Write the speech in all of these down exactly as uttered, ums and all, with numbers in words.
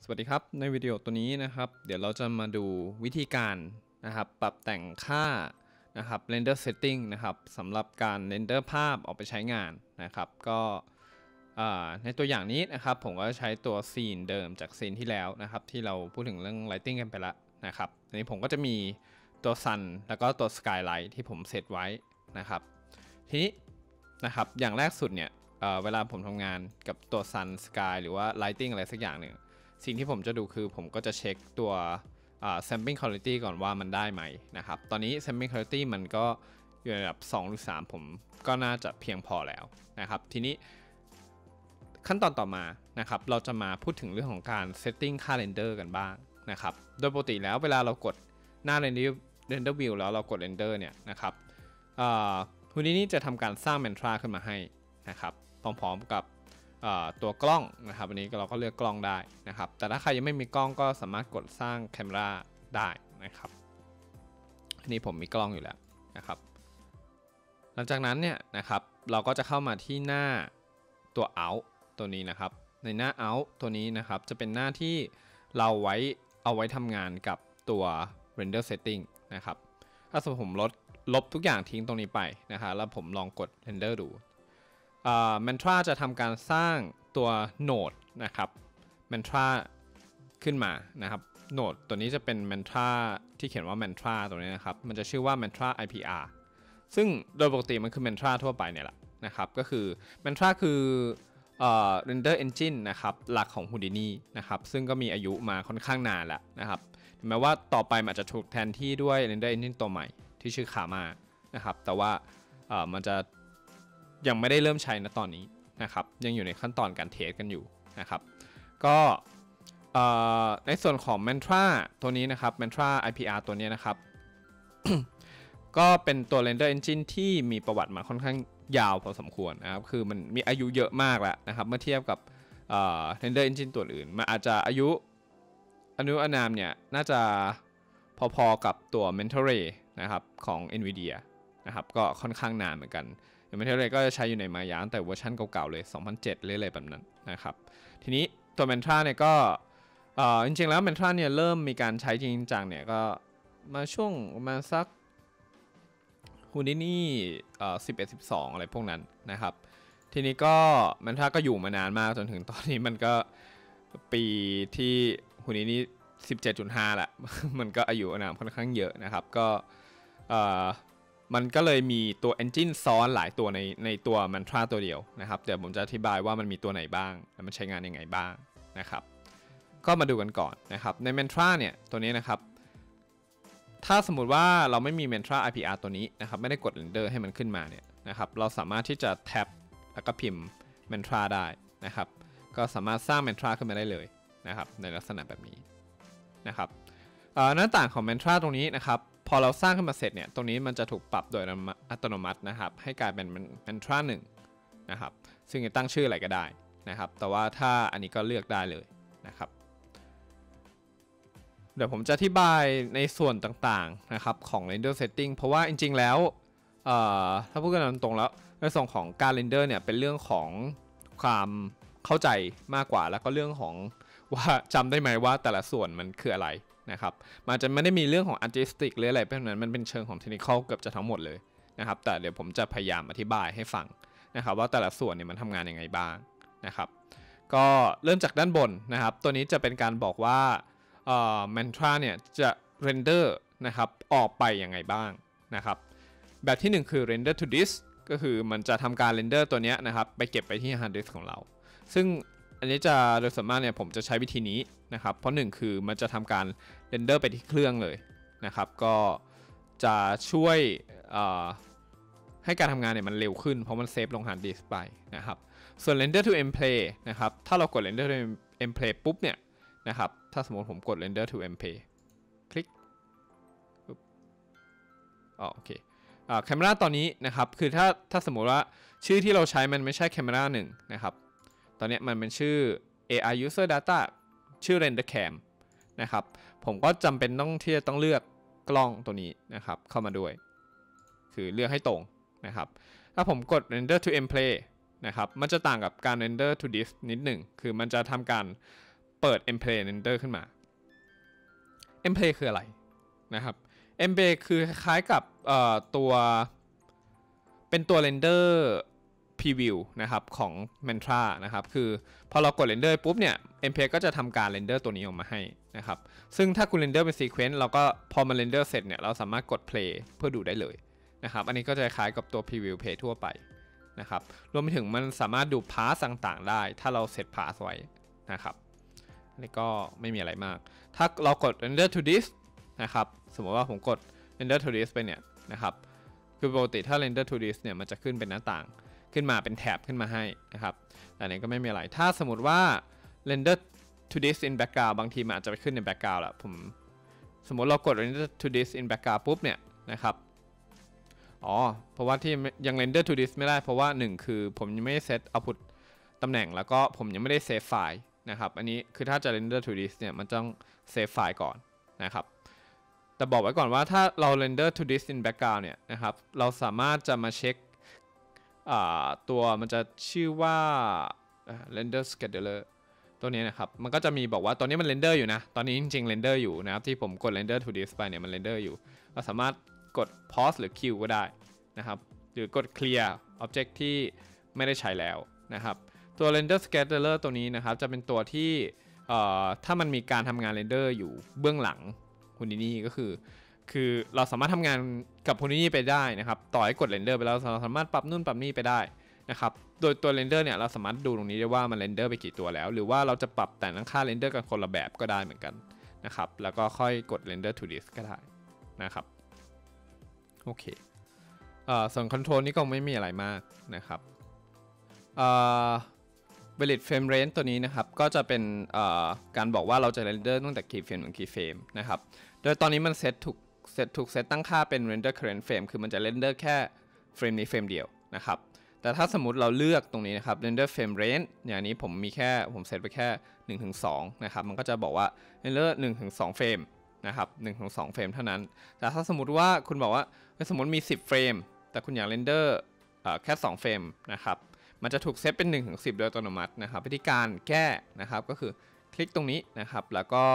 สวัสดีครับในวิดีโอตัวนี้นะครับเดี๋ยวเราจะมาดูวิธีการนะครับปรับแต่งค่านะครับ render setting นะครับสำหรับการ render ภาพออกไปใช้งานนะครับก็ในตัวอย่างนี้นะครับผมก็ใช้ตัวซีนเดิมจากซีนที่แล้วนะครับที่เราพูดถึงเรื่อง lighting กันไปแล้วนะครับอันนี้ผมก็จะมีตัว sun แล้วก็ตัว skylight ที่ผมเซตไว้นะครับทีนี้นะครับอย่างแรกสุดเนี่ย เ, เวลาผมทำงานกับตัว sun sky หรือว่า lighting อะไรสักอย่างหนึ่งสิ่งที่ผมจะดูคือผมก็จะเช็คตัว sampling quality ก่อนว่ามันได้ไหมนะครับตอนนี้ sampling quality มันก็อยู่ในระดับสองหรือสามผมก็น่าจะเพียงพอแล้วนะครับทีนี้ขั้นตอนต่อมานะครับเราจะมาพูดถึงเรื่องของการ setting ค่า render กันบ้างนะครับโดยปกติแล้วเวลาเรากดหน้า render render view แล้วเรากด render เนี่ยนะครับHoudiniนี่จะทำการสร้าง mantra ขึ้นมาให้นะครับพร้อมๆกับตัวกล้องนะครับอันนี้เราก็เลือกกล้องได้นะครับแต่ถ้าใครยังไม่มีกล้องก็สามารถกดสร้างแคมราได้นะครับนี่ผมมีกล้องอยู่แล้วนะครับหลังจากนั้นเนี่ยนะครับเราก็จะเข้ามาที่หน้าตัว out ตัวนี้นะครับในหน้า out ตัวนี้นะครับจะเป็นหน้าที่เราไว้เอาไว้ทำงานกับตัว render setting นะครับถ้าสมมติผมลดลบทุกอย่างทิ้งตรงนี้ไปนะครับแล้วผมลองกด render ดูmantra จะทำการสร้างตัวโนดนะครับ mantra ขึ้นมานะครับโนดตัวนี้จะเป็น mantra ที่เขียนว่า mantra ตัวนี้นะครับมันจะชื่อว่า mantra ไอ พี อาร์ ซึ่งโดยปกติมันคือ mantra ทั่วไปเนี่ยแหละนะครับก็คือ mantra คือ render engine นะครับหลักของ Houdini นะครับซึ่งก็มีอายุมาค่อนข้างนานแล้วนะครับถึงแม้ว่าต่อไปมันจะถูกแทนที่ด้วย render engine ตัวใหม่ที่ชื่อ Karma นะครับแต่ว่ามันจะยังไม่ได้เริ่มใช้นะตอนนี้นะครับยังอยู่ในขั้นตอนการเทสกันอยู่นะครับก็ในส่วนของ mantra ตัวนี้นะครับ mantra ไอ พี อาร์ ตัวนี้นะครับ ก็เป็นตัว render engine ที่มีประวัติมาค่อนข้างยาวพอสมควรนะครับคือมันมีอายุเยอะมากแล้วนะครับเมื่อเทียบกับ render engine ตัวอื่นมันอาจจะอายุอายุอานามเนี่ยน่าจะพอๆกับตัว Mental Ray นะครับของ NVIDIA นะครับก็ค่อนข้างนานเหมือนกันMental Ray ก็จะใช้อยู่ในมายาตั้งแต่เวอร์ชันเก่าๆเลยสองพันเจ็ดเรื่อยๆแบบนั้นนะครับทีนี้ตัว mantra เนี่ยก็จริงๆแล้ว mantra เนี่ยเริ่มมีการใช้จริงจังเนี่ยก็มาช่วงมาสัก Houdini สิบเอ็ด สิบสองอะไรพวกนั้นนะครับทีนี้ก็ mantra ก็อยู่มานานมากจนถึงตอนนี้มันก็ปีที่ Houdini สิบเจ็ดจุดห้า แหละมันก็อายุอานามค่อนข้างเยอะนะครับก็มันก็เลยมีตัว engine ซ้อนหลายตัวในในตัว mantra ตัวเดียวนะครับเดี๋ยวผมจะอธิบายว่ามันมีตัวไหนบ้างและมันใช้งานยังไงบ้างนะครับก็มาดูกันก่อนนะครับใน mantra เนี่ยตัวนี้นะครับถ้าสมมุติว่าเราไม่มี mantra ไอ พี อาร์ ตัวนี้นะครับไม่ได้กด render ให้มันขึ้นมาเนี่ยนะครับเราสามารถที่จะแท็บแล้วก็พิมพ์ mantra ได้นะครับก็สามารถสร้าง mantra ขึ้นมาได้เลยนะครับในลักษณะแบบนี้นะครับหน้าต่างของ mantra ตรงนี้นะครับพอเราสร้างขึ้นมาเสร็จเนี่ยตรงนี้มันจะถูกปรับโดยอัตโนมัตินะครับให้กลายเป็น mantra หนึ่งนะครับซึ่งจะตั้งชื่ออะไรก็ได้นะครับแต่ว่าถ้าอันนี้ก็เลือกได้เลยนะครับเดี๋ยวผมจะอธิบายในส่วนต่างๆนะครับของ render setting เพราะว่าจริงๆแล้วถ้าพูดกันตรงๆแล้วในส่วนของการ render เนี่ยเป็นเรื่องของความเข้าใจมากกว่าแล้วก็เรื่องของว่าจำได้ไหมว่าแต่ละส่วนมันคืออะไรนะครับมันจะไม่ได้มีเรื่องของ artistic หรืออะไรเพราะนั้นมันเป็นเชิงของ technical เกือบจะทั้งหมดเลยนะครับแต่เดี๋ยวผมจะพยายามอธิบายให้ฟังนะครับว่าแต่ละส่วนเนี่ยมันทำงานยังไงบ้างนะครับก็เริ่มจากด้านบนนะครับตัวนี้จะเป็นการบอกว่า mantra เนี่ยจะ render นะครับออกไปยังไงบ้างนะครับแบบที่หนึ่งคือ render to disk ก็คือมันจะทำการ render ตัวนี้นะครับไปเก็บไปที่ hard disk ของเราซึ่งอันนี้จะโดยส่วนมากเนี่ยผมจะใช้วิธีนี้นะครับเพราะหนึ่งคือมันจะทำการเรนเดอร์ไปที่เครื่องเลยนะครับก็จะช่วยให้การทำงานเนี่ยมันเร็วขึ้นเพราะมันเซฟลงฮาร์ดดิสก์ไปนะครับส่วน render to mplay นะครับถ้าเรากด render to mplay ปุ๊บเนี่ยนะครับถ้าสมมติผมกด render to mplay คลิกอ๋อโอเคแคมราตอนนี้นะครับคือถ้าถ้าสมมติว่าชื่อที่เราใช้มันไม่ใช่แคมราหนึ่งนะครับตอนนี้มันเป็นชื่อ เอ ไอ user data ชื่อ render cam นะครับผมก็จำเป็นต้องที่จะต้องเลือกกล้องตัวนี้นะครับเข้ามาด้วยคือเลือกให้ตรงนะครับถ้าผมกด render to mplay นะครับมันจะต่างกับการ render to disk นิดหนึ่งคือมันจะทำการเปิด Emplay Render ขึ้นมา Emplay คืออะไรนะครับ Emplay คือคล้ายๆกับตัวเป็นตัว Render Preview นะครับของ Mantra นะครับคือพอเรากด Render ปุ๊บเนี่ย Emplay ก็จะทำการ Render ตัวนี้ออกมาให้นะครับซึ่งถ้าคุณ Render เป็น Sequence เราก็พอมัน Render เสร็จเนี่ยเราสามารถกด Play เพื่อดูได้เลยนะครับอันนี้ก็จะคล้ายกับตัว Preview Play ทั่วไปนะครับรวมไปถึงมันสามารถดูพาสต่างๆได้ถ้าเราเซตพาสไว้นะครับอันนี้ก็ไม่มีอะไรมากถ้าเรากด Render to Disk นะครับสมมติว่าผมกด Render to Disk ไปเนี่ยนะครับคือปกติถ้า Render to Disk เนี่ยมันจะขึ้นเป็นหน้าต่างขึ้นมาเป็นแถบขึ้นมาให้นะครับแต่นี้ก็ไม่มีอะไรถ้าสมมติว่า Render to Disk in background บางทีมันอาจจะไปขึ้นใน background แหละผมสมมติเรากด Render to Disk in background ปุ๊บเนี่ยนะครับอ๋อเพราะว่าที่ยัง render to disk ไม่ได้เพราะว่าหนึ่งคือผมยังไม่ได้เซต output ตำแหน่งแล้วก็ผมยังไม่ได้เซฟไฟล์นะครับอันนี้คือถ้าจะ render to disk เนี่ยมันต้องเซฟไฟล์ก่อนนะครับแต่บอกไว้ก่อนว่าถ้าเรา render to disk in background เนี่ยนะครับเราสามารถจะมาเช็คตัวมันจะชื่อว่า render scheduler ตัวนี้นะครับมันก็จะมีบอกว่าตอนนี้มัน render อยู่นะตอนนี้จริงๆ render อยู่นะครับที่ผมกด render to disk ไปเนี่ยมัน render อยู่เราสามารถกด pause หรือ Q ก็ได้นะครับหรือกด clear object ที่ไม่ได้ใช้แล้วนะครับตัว render scheduler ตัวนี้นะครับจะเป็นตัวที่ถ้ามันมีการทำงาน render อยู่เบื้องหลัง Houdini ก็คือคือเราสามารถทำงานกับ Houdini ไปได้นะครับต่อให้กด render ไปแล้วเราสามารถปรับนู่นปรับนี่ไปได้นะครับโดยตัว render เนี่ยเราสามารถดูตรงนี้ได้ว่ามัน render ไปกี่ตัวแล้วหรือว่าเราจะปรับแต่งค่า render กันคนละแบบก็ได้เหมือนกันนะครับแล้วก็ค่อยกด render to disk ก็ได้นะครับโอเคเอ่อส่วนคอนโทรลนี่ก็ไม่มีอะไรมากนะครับเอ่อ valid frame range ตัวนี้นะครับก็จะเป็นเอ่อการบอกว่าเราจะ render ตั้งแต่กี่เฟรมถึงกี่เฟรมนะครับโดยตอนนี้มันเซตถูกเซตถูกเซตตั้งค่าเป็น render current frame คือมันจะ render แค่เฟรมนี้เฟรมเดียวนะครับแต่ถ้าสมมุติเราเลือกตรงนี้นะครับ render frame range อย่างนี้ผมมีแค่ผมเซตไปแค่ หนึ่งถึงสอง นะครับมันก็จะบอกว่า render หนึ่งถึงสอง เฟรมนะครับ หนึ่งถึงสอง เฟรมเท่านั้นแต่ถ้าสมมุติว่าคุณบอกว่าสมมติมีสิบเฟรมแต่คุณอยาก render แค่สองเฟรมนะครับมันจะถูกเซตเป็น หนึ่งถึงสิบ โดยอัตโนมัตินะครับวิธีการแก้นะครับก็คือคลิกตรงนี้นะครับแล้วก็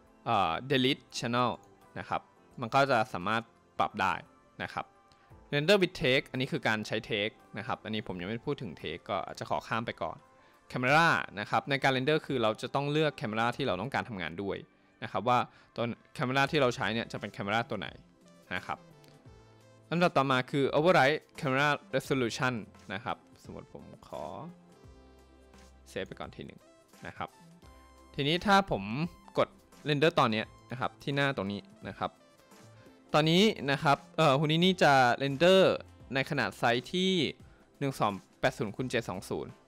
delete channel นะครับมันก็จะสามารถปรับได้นะครับ render with take อันนี้คือการใช้ take นะครับอันนี้ผมยังไม่พูดถึง take ก็จะขอข้ามไปก่อน camera นะครับในการ render คือเราจะต้องเลือก camera ที่เราต้องการทำงานด้วยนะครับว่าตัว camera ที่เราใช้เนี่ยจะเป็น camera ตัวไหนนะครับอันดับต่อมาคือ override camera resolution นะครับสมมติผมขอเซฟไปก่อนทีหนึ่งนะครับทีนี้ถ้าผมกด render ตอนนี้นะครับที่หน้าตรงนี้นะครับตอนนี้นะครับเอ่อ Houdini จะ render ในขนาดไซส์ที่หนึ่งพันสองร้อยแปดสิบคูณเจ็ดร้อยยี่สิบ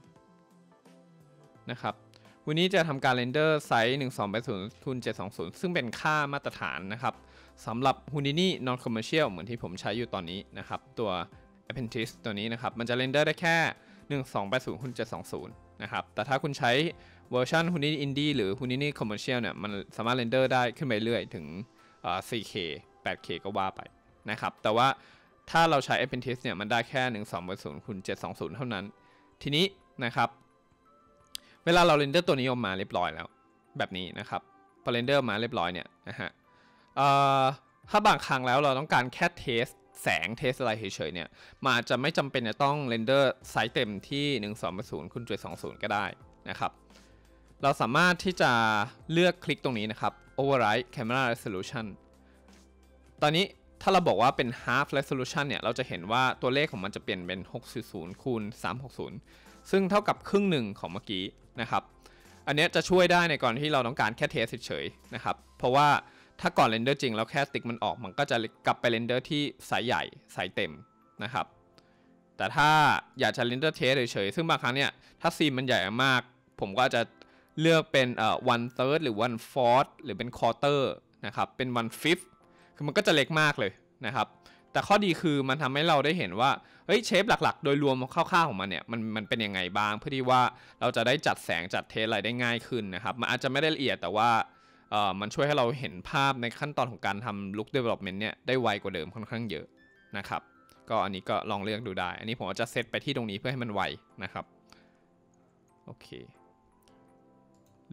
นะครับวันนี้จะทำการ render ไซส์หนึ่งพันสองร้อยแปดสิบคูณเจ็ดร้อยยี่สิบซึ่งเป็นค่ามาตรฐานนะครับสำหรับ Houdini non commercial เหมือนที่ผมใช้อยู่ตอนนี้นะครับตัว Apprentice ตัวนี้นะครับมันจะ render ได้แค่หนึ่งพันสองร้อยแปดสิบคูณเจ็ดร้อยยี่สิบนะครับแต่ถ้าคุณใช้เวอร์ชัน Houdini Indie หรือ Houdini commercial เนี่ยมันสามารถ render ได้ขึ้นไปเรื่อยถึง โฟร์เค แปดเค ก็ว่าไปนะครับแต่ว่าถ้าเราใช้ Apprentice เนี่ยมันได้แค่หนึ่งพันสองร้อยแปดสิบคูณเจ็ดร้อยยี่สิบเท่านั้นทีนี้นะครับเวลาเรา render ตัวนี้ออกมาเรียบร้อยแล้วแบบนี้นะครับพอ render มาเรียบร้อยเนี่ยนะฮะถ้าบางครั้งแล้วเราต้องการแค่เทสแสงเทสอะไรเฉยๆเนี่ยมันอาจจะไม่จำเป็นจะต้อง render ไซส์เต็มที่หนึ่งพันสองร้อยแปดสิบคูณเจ็ดร้อยยี่สิบก็ได้นะครับเราสามารถที่จะเลือกคลิกตรงนี้นะครับ override camera resolution ตอนนี้ถ้าเราบอกว่าเป็น half resolution เนี่ยเราจะเห็นว่าตัวเลขของมันจะเปลี่ยนเป็นหกสิบคูณสามร้อยหกสิบซึ่งเท่ากับครึ่งหนึ่งของเมื่อกี้นะครับอันนี้จะช่วยได้ในกรณีที่เราต้องการแค่เทสเฉยๆนะครับเพราะว่าถ้าก่อนเรนเดอร์จริงแล้วแค่ติ๊กมันออกมันก็จะกลับไปเรนเดอร์ที่ไซส์ใหญ่ไซส์เต็มนะครับแต่ถ้าอยากจะเรนเดอร์เทสเฉยๆซึ่งบางครั้งเนี่ยถ้าซีนมันใหญ่มากผมก็จะเลือกเป็นเอ่อ one third หรือ one fourth หรือเป็น quarter นะครับเป็น one fifth คือมันก็จะเล็กมากเลยนะครับแต่ข้อดีคือมันทำให้เราได้เห็นว่าเฮ้ยเชฟหลักๆโดยรวมคร่าวๆของมันเนี่ยมันมันเป็นยังไงบ้างเพื่อที่ว่าเราจะได้จัดแสงจัดเทสอะไรได้ง่ายขึ้นนะครับมันอาจจะไม่ได้ละเอียดแต่ว่าเอ่อมันช่วยให้เราเห็นภาพในขั้นตอนของการทำ look development เนี่ยได้ไวกว่าเดิมค่อนข้างเยอะนะครับก็อันนี้ก็ลองเลือกดูได้อันนี้ผมจะเซตไปที่ตรงนี้เพื่อให้มันไวนะครับโอเค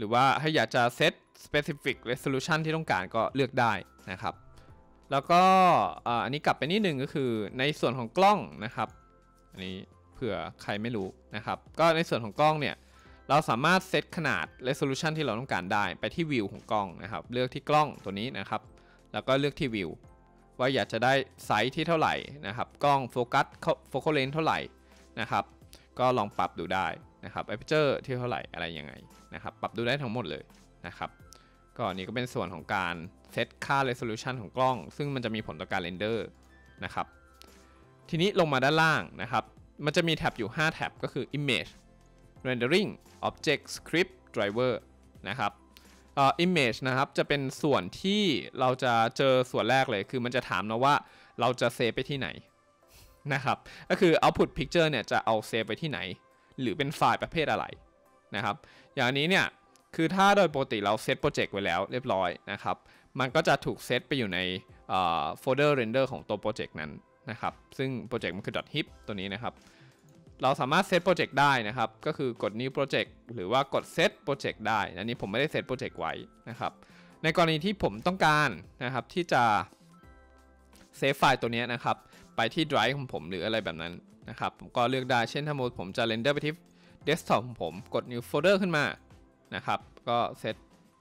รือว่าถ้าอยากจะเซต specific resolution ที่ต้องการก็เลือกได้นะครับแล้วก็อันนี้กลับไปนิดนึงก็คือในส่วนของกล้องนะครับอันนี้เผื่อใครไม่รู้นะครับก็ในส่วนของกล้องเนี่ยเราสามารถเซตขนาด resolution ที่เราต้องการได้ไปที่วิวของกล้องนะครับเลือกที่กล้องตัวนี้นะครับแล้วก็เลือกที่วิวว่าอยากจะได้ไซส์ที่เท่าไหร่นะครับกล้องโฟกัสโฟกัสเลนส์เท่าไหร่นะครับก็ลองปรับดูได้นะครับ aperture ที่เท่าไหร่อะไรยังไงนะครับปรับดูได้ทั้งหมดเลยนะครับก็นี่ก็เป็นส่วนของการเซตค่า resolution ของกล้องซึ่งมันจะมีผลต่อการเรนเดอร์นะครับทีนี้ลงมาด้านล่างนะครับมันจะมีแท็บอยู่ห้าแท็บก็คือ image rendering object script driver นะครับเอ่อ image นะครับจะเป็นส่วนที่เราจะเจอส่วนแรกเลยคือมันจะถามเราว่าเราจะเซฟไปที่ไหนนะครับก็คือ output picture เนี่ยจะเอาเซฟไปที่ไหนหรือเป็นไฟล์ประเภทอะไรนะครับอย่างนี้เนี่ยคือถ้าโดยปกติเราเซตโปรเจกต์ไว้แล้วเรียบร้อยนะครับมันก็จะถูกเซตไปอยู่ในโฟลเดอร์ render ของตัวโปรเจกต์นั้นนะครับซึ่งโปรเจกต์มันคือ .hip ตัวนี้นะครับเราสามารถเซตโปรเจกต์ได้นะครับก็คือกด new project หรือว่ากด set project ได้อันนี้ผมไม่ได้เซตโปรเจกต์ไว้นะครับในกรณีที่ผมต้องการนะครับที่จะเซฟไฟล์ตัวนี้นะครับไปที่ drive ของผมหรืออะไรแบบนั้นนะครับผมก็เลือกได้เช่นถ้าผมจะ render ไปที่ desktop ของผมกด new folder ขึ้นมานะครับก็ set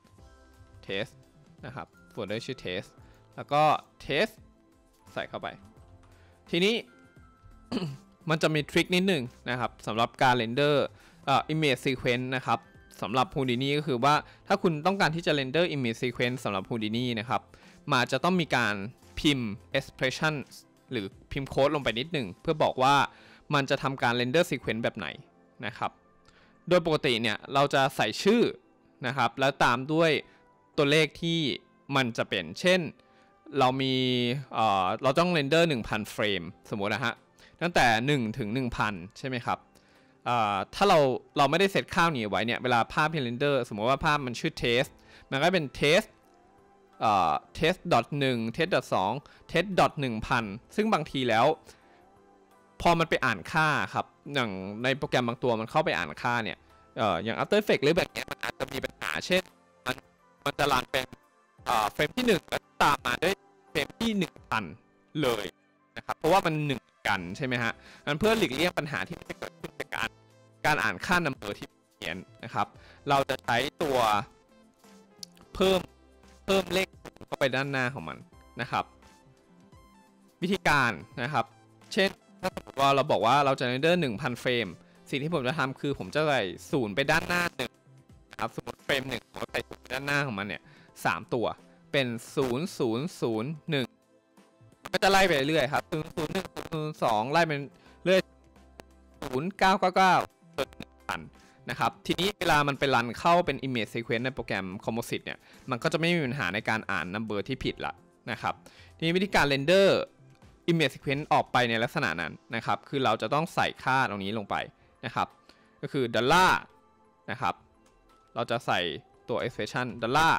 test นะครับโฟลเดอร์ชื่อ test แล้วก็ test ใส่เข้าไปทีนี้ มันจะมีทริคนิดนึงนะครับสำหรับการเรนเดอร์เอ่อ image sequence นะครับสำหรับ Houdini ก็คือว่าถ้าคุณต้องการที่จะเรนเดอร์ image sequence สำหรับ Houdini นะครับมันจะต้องมีการพิมพ์ expression หรือพิมพ์โค้ดลงไปนิดนึงเพื่อบอกว่ามันจะทำการเรนเดอร์ sequence แบบไหนนะครับโดยปกติเนี่ยเราจะใส่ชื่อนะครับแล้วตามด้วยตัวเลขที่มันจะเป็นเช่นเรามีเอ่อเราต้องเรนเดอร์ หนึ่งพัน เฟรมสมมตินะฮะตั้งแต่หนึ่งถึง หนึ่งพัน ใช่ไหมครับถ้าเราเราไม่ได้เซตค่านี้ไว้เนี่ยเวลาภาพที่เรนเดอร์สมมติว่าภาพมันชื่อ test มันก็เป็น test เอ่อ test หนึ่ง test สอง test หนึ่งพัน ซึ่งบางทีแล้วพอมันไปอ่านค่าครับอย่างในโปรแกรมบางตัวมันเข้าไปอ่านค่าเนี่ยเอ่ออย่าง After Effects หรือแบบนี้มันอาจจะมีปัญหาเช่นมันมันจะรันเป็นเฟรมที่หนึ่งแล้วตามมาด้วยเฟรมที่ หนึ่งพัน เลยนะครับเพราะว่ามันหนึ่งกันใช่ไหมฮะงั้นเพื่อหลีกเลี่ยงปัญหาที่จะเกิดขึ้นจากการการอ่านค่า number ที่เขียนนะครับเราจะใช้ตัวเพิ่มเพิ่มเลขเข้าไปด้านหน้าของมันนะครับวิธีการนะครับเช่นถ้าสมมติว่าเราบอกว่าเราจะเรนเดอร์ หนึ่งพัน เฟรมสิ่งที่ผมจะทำคือผมจะใส่ศูนย์ไปด้านหน้าหนึ่งนะครับสมมติเฟรมหนึ่งผมใส่ศูนย์ไปด้านหน้าของมันเนี่ยสามตัวเป็นศูนย์ ศูนย์ ศูนย์ หนึ่งก็จะไล่ไปเรื่อยครับศูนย์ ศูนย์ หนึ่ง ศูนย์ สองไล่ไปเรื่อยศูนย์ เก้า เก้า เก้าจนหนึ่งพันนะครับทีนี้เวลามันไปรันเข้าเป็น image sequence ในโปรแกรม Composite เนี่ยมันก็จะไม่มีปัญหาในการอ่าน number ที่ผิดละนะครับทีนี้วิธีการ render image sequence ออกไปในลักษณะนั้นนะครับคือเราจะต้องใส่ค่าตรงนี้ลงไปนะครับก็คือ dollar นะครับเราจะใส่ตัว expression dollar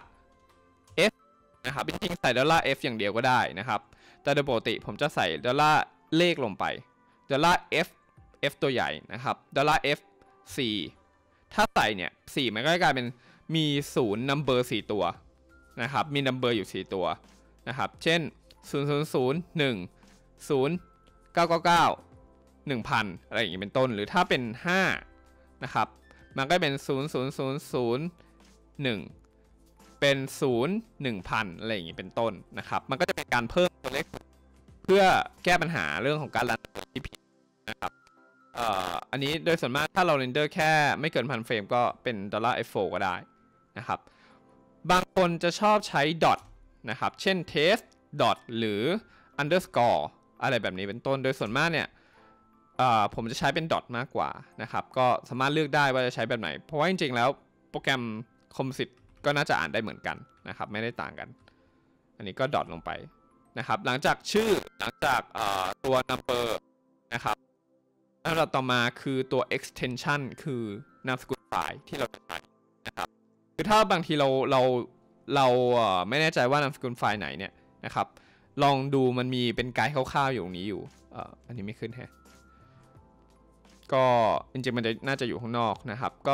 f นะครับจริงๆใส่ dollar f อย่างเดียวก็ได้นะครับแต่โดยปกติผมจะใส่ดอลลาร์เลขลงไปดอลลาร์ f f ตัวใหญ่นะครับดอลลาร์ f สี่ถ้าใส่เนี่ยสี่มันก็จะกลายเป็นมีศูนย์ number สี่ตัวนะครับมี number อยู่สี่ตัวนะครับเช่นศูนย์ ศูนย์ ศูนย์ หนึ่ง ศูนย์ เก้า เก้า เก้า หนึ่งพัน อะไรอย่างนี้เป็นต้นหรือถ้าเป็นห้านะครับมันก็เป็นศูนย์ ศูนย์ ศูนย์ ศูนย์ หนึ่งเป็นศูนย์ หนึ่งพัน อะไรอย่างนี้เป็นต้นนะครับมันก็จะเป็นการเพิ่มตัวเลขเพื่อแก้ปัญหาเรื่องของการรันที่ผิดนะครับเอ่ออันนี้โดยส่วนมากถ้าเราเรนเดอร์แค่ไม่เกินพันเฟรมก็เป็น $เอฟ โฟร์ ก็ได้นะครับบางคนจะชอบใช้ dot นะครับเช่น test dot หรือ underscore อะไรแบบนี้เป็นต้นโดยส่วนมากเนี่ยผมจะใช้เป็น dot มากกว่านะครับก็สามารถเลือกได้ว่าจะใช้แบบไหนเพราะว่าจริงๆแล้วโปรแกรม Composite ก็น่าจะอ่านได้เหมือนกันนะครับไม่ได้ต่างกันอันนี้ก็ dot ลงไปนะครับหลังจากชื่อหลังจากตัว number นะครับแล้วต่อมาคือตัว extension คือนามสกุลไฟล์ที่เราจะใช้นะครับคือถ้าบางทีเราเราเราไม่แน่ใจว่านามสกุลไฟล์ไหนเนี่ยนะครับลองดูมันมีเป็นไกด์คร่าวๆอยู่ตรงนี้อยู่อันนี้ไม่ขึ้นแฮะก็จริงๆมันจะน่าจะอยู่ข้างนอกนะครับก็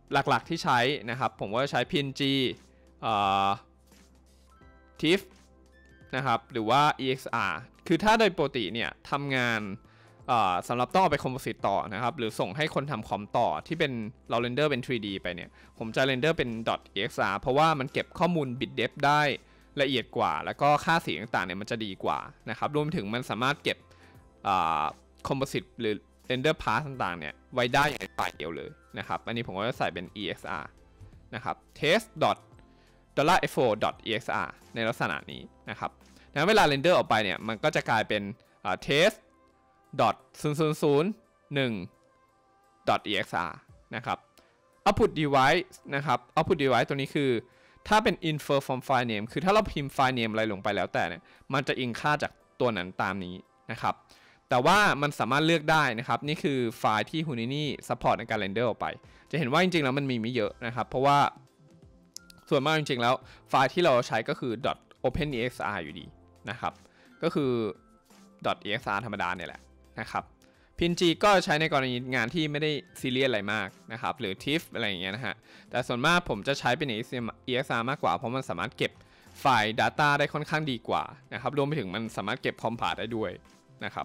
หลักๆที่ใช้นะครับผมก็จะใช้ พี เอ็น จี เอ่อ ที ไอ เอฟ นะครับหรือว่า อี เอ็กซ์ อาร์ คือถ้าโดยปกติเนี่ยทำงานสำหรับต้องเอาไปคอมโพสิตต่อนะครับหรือส่งให้คนทำคอมต่อที่เป็นเราเรนเดอร์เป็น ทรี ดี ไปเนี่ยผมจะเรนเดอร์เป็น .exr เพราะว่ามันเก็บข้อมูล bit depth ได้ละเอียดกว่าแล้วก็ค่าสีต่างๆเนี่ยมันจะดีกว่านะครับรวมถึงมันสามารถเก็บคอมโพสิตหรือ render path ต่างๆเนี่ยไว้ได้ในไฟล์เดียวเลยนะครับอันนี้ผมก็จะใส่เป็น อี เอ็กซ์ อาร์ นะครับ test $ef .exr ในลักษณะนี้นะครับดังนั้นเวลาเรนเดอร์ออกไปเนี่ยมันก็จะกลายเป็น test .ศูนย์ ศูนย์ ศูนย์ หนึ่ง .exr นะครับ output device นะครับ output device ตัวนี้คือถ้าเป็น infer from file name คือถ้าเราพิมพ์ file name อะไรลงไปแล้วแต่เนี่ยมันจะอิงค่าจากตัวนั้นตามนี้นะครับแต่ว่ามันสามารถเลือกได้นะครับนี่คือไฟล์ที่ Houdini support ในการเรนเดอร์ออกไปจะเห็นว่าจริงๆแล้วมันมีไม่เยอะนะครับเพราะว่าส่วนมากจริงๆแล้วไฟล์ที่เราใช้ก็คือ .openexr อยู่ดีนะครับก็คือ .exr ธรรมดาเนี่ยแหละนะครับ พี เอ็น จี ก็ใช้ในกรณีงานที่ไม่ได้ซีเรียสอะไรมากนะครับหรือ ที ไอ เอฟ อะไรอย่างเงี้ยนะฮะแต่ส่วนมากผมจะใช้เป็น อี เอ็กซ์ อาร์ มากกว่าเพราะมันสามารถเก็บไฟล์ Data ได้ค่อนข้างดีกว่านะครับรวมไปถึงมันสามารถเก็บ Compact ได้ด้วยนะครับ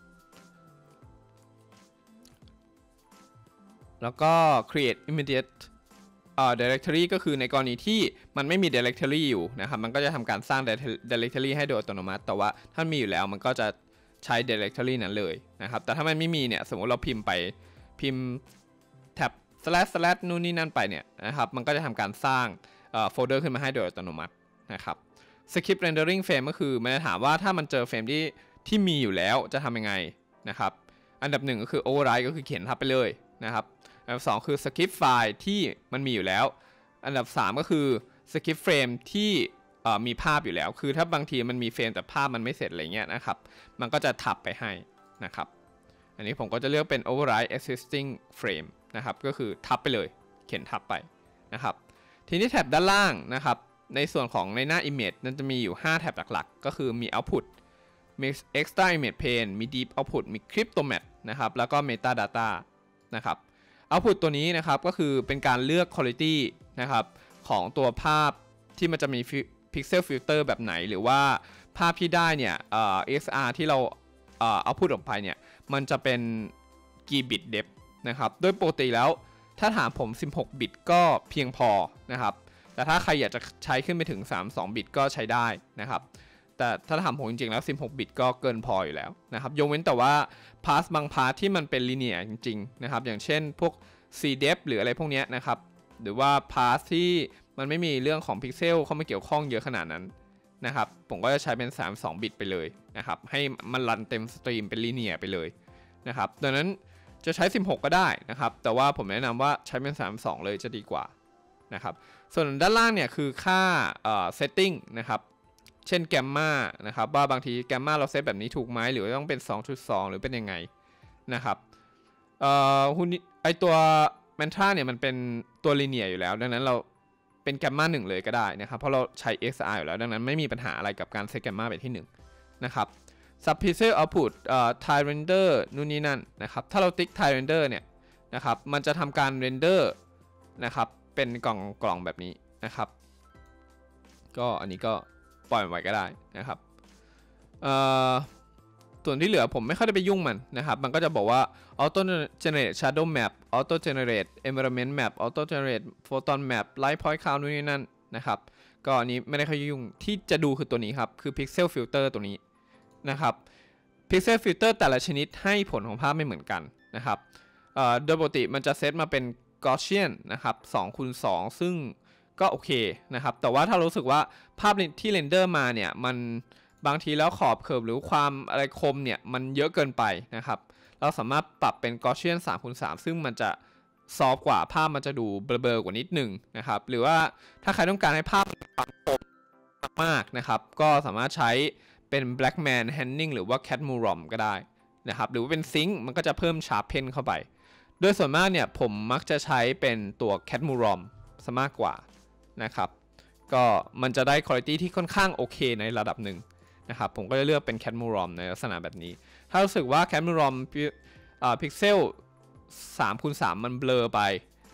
แล้วก็ create immediate uh, directory ก็คือในกรณีที่มันไม่มี directory อยู่นะครับมันก็จะทำการสร้าง directory ให้โดยอัตโนมัติแต่ว่าถ้ามีอยู่แล้วมันก็จะใช้ directory นั้นเลยนะครับแต่ถ้ามันไม่มีเนี่ยสมมติเราพิมพ์ไปพิมพ์แท็บ slash slash นู่นนี่นั่นไปเนี่ยนะครับมันก็จะทำการสร้างโฟลเดอร์ขึ้นมาให้โดยอัตโนมัตินะครับ skip rendering frame ก็คือมันจะถามว่าถ้ามันเจอเฟรมที่ที่มีอยู่แล้วจะทำยังไงนะครับอันดับหนึ่งก็คือ override ก็คือเขียนทับไปเลยนะครับอันดับสองคือ skip ไฟล์ที่มันมีอยู่แล้วอันดับสามก็คือ skip frame ที่มีภาพอยู่แล้วคือถ้าบางทีมันมีเฟรมแต่ภาพมันไม่เสร็จอะไรเงี้ยนะครับมันก็จะทับไปให้นะครับอันนี้ผมก็จะเลือกเป็น override existing frame นะครับก็คือทับไปเลยเขียนทับไปนะครับทีนี้แท็บด้านล่างนะครับในส่วนของในหน้า image นั้นจะมีอยู่ห้าแท็บหลักๆก็คือมี output มี extra image pane มี deep output มี cryptomat นะครับแล้วก็ metadata นะครับ output ตัวนี้นะครับก็คือเป็นการเลือก quality นะครับของตัวภาพที่มันจะมีpixel filter แบบไหนหรือว่าภาพที่ได้เนี่ย เอ่อ เอ็กซ์ อาร์ ที่เราเอ่อเอาพูดออกไปเนี่ยมันจะเป็นกี่บิต depth นะครับโดยปกติแล้วถ้าถามผมสิบหกบิตก็เพียงพอนะครับแต่ถ้าใครอยากจะใช้ขึ้นไปถึงสามสิบสองบิตก็ใช้ได้นะครับแต่ถ้าถามผมจริงๆแล้วสิบหกบิตก็เกินพออยู่แล้วนะครับยกเว้นแต่ว่าพาสบางพาสที่มันเป็น linear จริงๆนะครับอย่างเช่นพวก cdep หรืออะไรพวกนี้นะครับหรือว่าพาสที่มันไม่มีเรื่องของพิกเซลเข้ามาเกี่ยวข้องเยอะขนาดนั้นนะครับผมก็จะใช้เป็นสามสิบสองบิตไปเลยนะครับให้มันรันเต็มสตรีมเป็นลีเนียร์ไปเลยนะครับดังนั้นจะใช้สิบหกก็ได้นะครับแต่ว่าผมแนะนำว่าใช้เป็นสามสิบสองเลยจะดีกว่านะครับส่วนด้านล่างเนี่ยคือค่าเอ่อ setting นะครับเช่นแกมมานะครับว่าบางทีแกมมาเราเซตแบบนี้ถูกไหมหรือต้องเป็น สองจุดสอง หรือเป็นยังไงนะครับเอ่อไอตัวแมนทราเนี่ยมันเป็นตัวลีเนียร์อยู่แล้วดังนั้นเราเป็นแกมมาหนึ่งเลยก็ได้นะครับเพราะเราใช้ เอ็กซ์ อาร์ อยู่แล้วดังนั้นไม่มีปัญหาอะไรกับการเซตแกมมาไปที่หนึ่งนะครับ subpixel output เอ่อ tile render นู่นนี่นั่นนะครับถ้าเราติ๊ก tile render เนี่ยนะครับมันจะทำการ render นะครับเป็นกล่องกล่องแบบนี้นะครับก็อันนี้ก็ปล่อยไว้ก็ได้นะครับเอ่อส่วนที่เหลือผมไม่ค่อยได้ไปยุ่งมันนะครับมันก็จะบอกว่า auto generate shadow map auto generate environment map auto generate photon map light point count นู่นนี่นั่นนะครับก็อันนี้ไม่ได้ค่อยยุ่งที่จะดูคือตัวนี้ครับคือ pixel filter ตัวนี้นะครับ pixel filter แต่ละชนิดให้ผลของภาพไม่เหมือนกันนะครับโดยปกติมันจะเซตมาเป็น Gaussian นะครับ สองคูณสอง ซึ่งก็โอเคนะครับแต่ว่าถ้ารู้สึกว่าภาพที่เรนเดอร์มาเนี่ยมันบางทีแล้วขอบเคิร์ฟหรือความอะไรคมเนี่ยมันเยอะเกินไปนะครับเราสามารถปรับเป็น Gaussian สามคูณสาม ซึ่งมันจะซอฟกว่าภาพมันจะดูเบลอๆกว่านิดนึงนะครับหรือว่าถ้าใครต้องการให้ภาพมันคมมากๆนะครับก็สามารถใช้เป็น Blackman Handling หรือว่า Cadmurom ก็ได้นะครับหรือว่าเป็น Sync มันก็จะเพิ่ม Sharpen เข้าไปโดยส่วนมากเนี่ยผมมักจะใช้เป็นตัว Cadmurom ซะมากกว่านะครับก็มันจะได้คุณภาพที่ค่อนข้างโอเคในระดับหนึ่งนะครับผมก็จะเลือกเป็น Cadmurom ในลักษณะแบบนี้ถ้ารู้สึกว่า Cadmurom พิกเซลสามคูณสามมันเบลอไป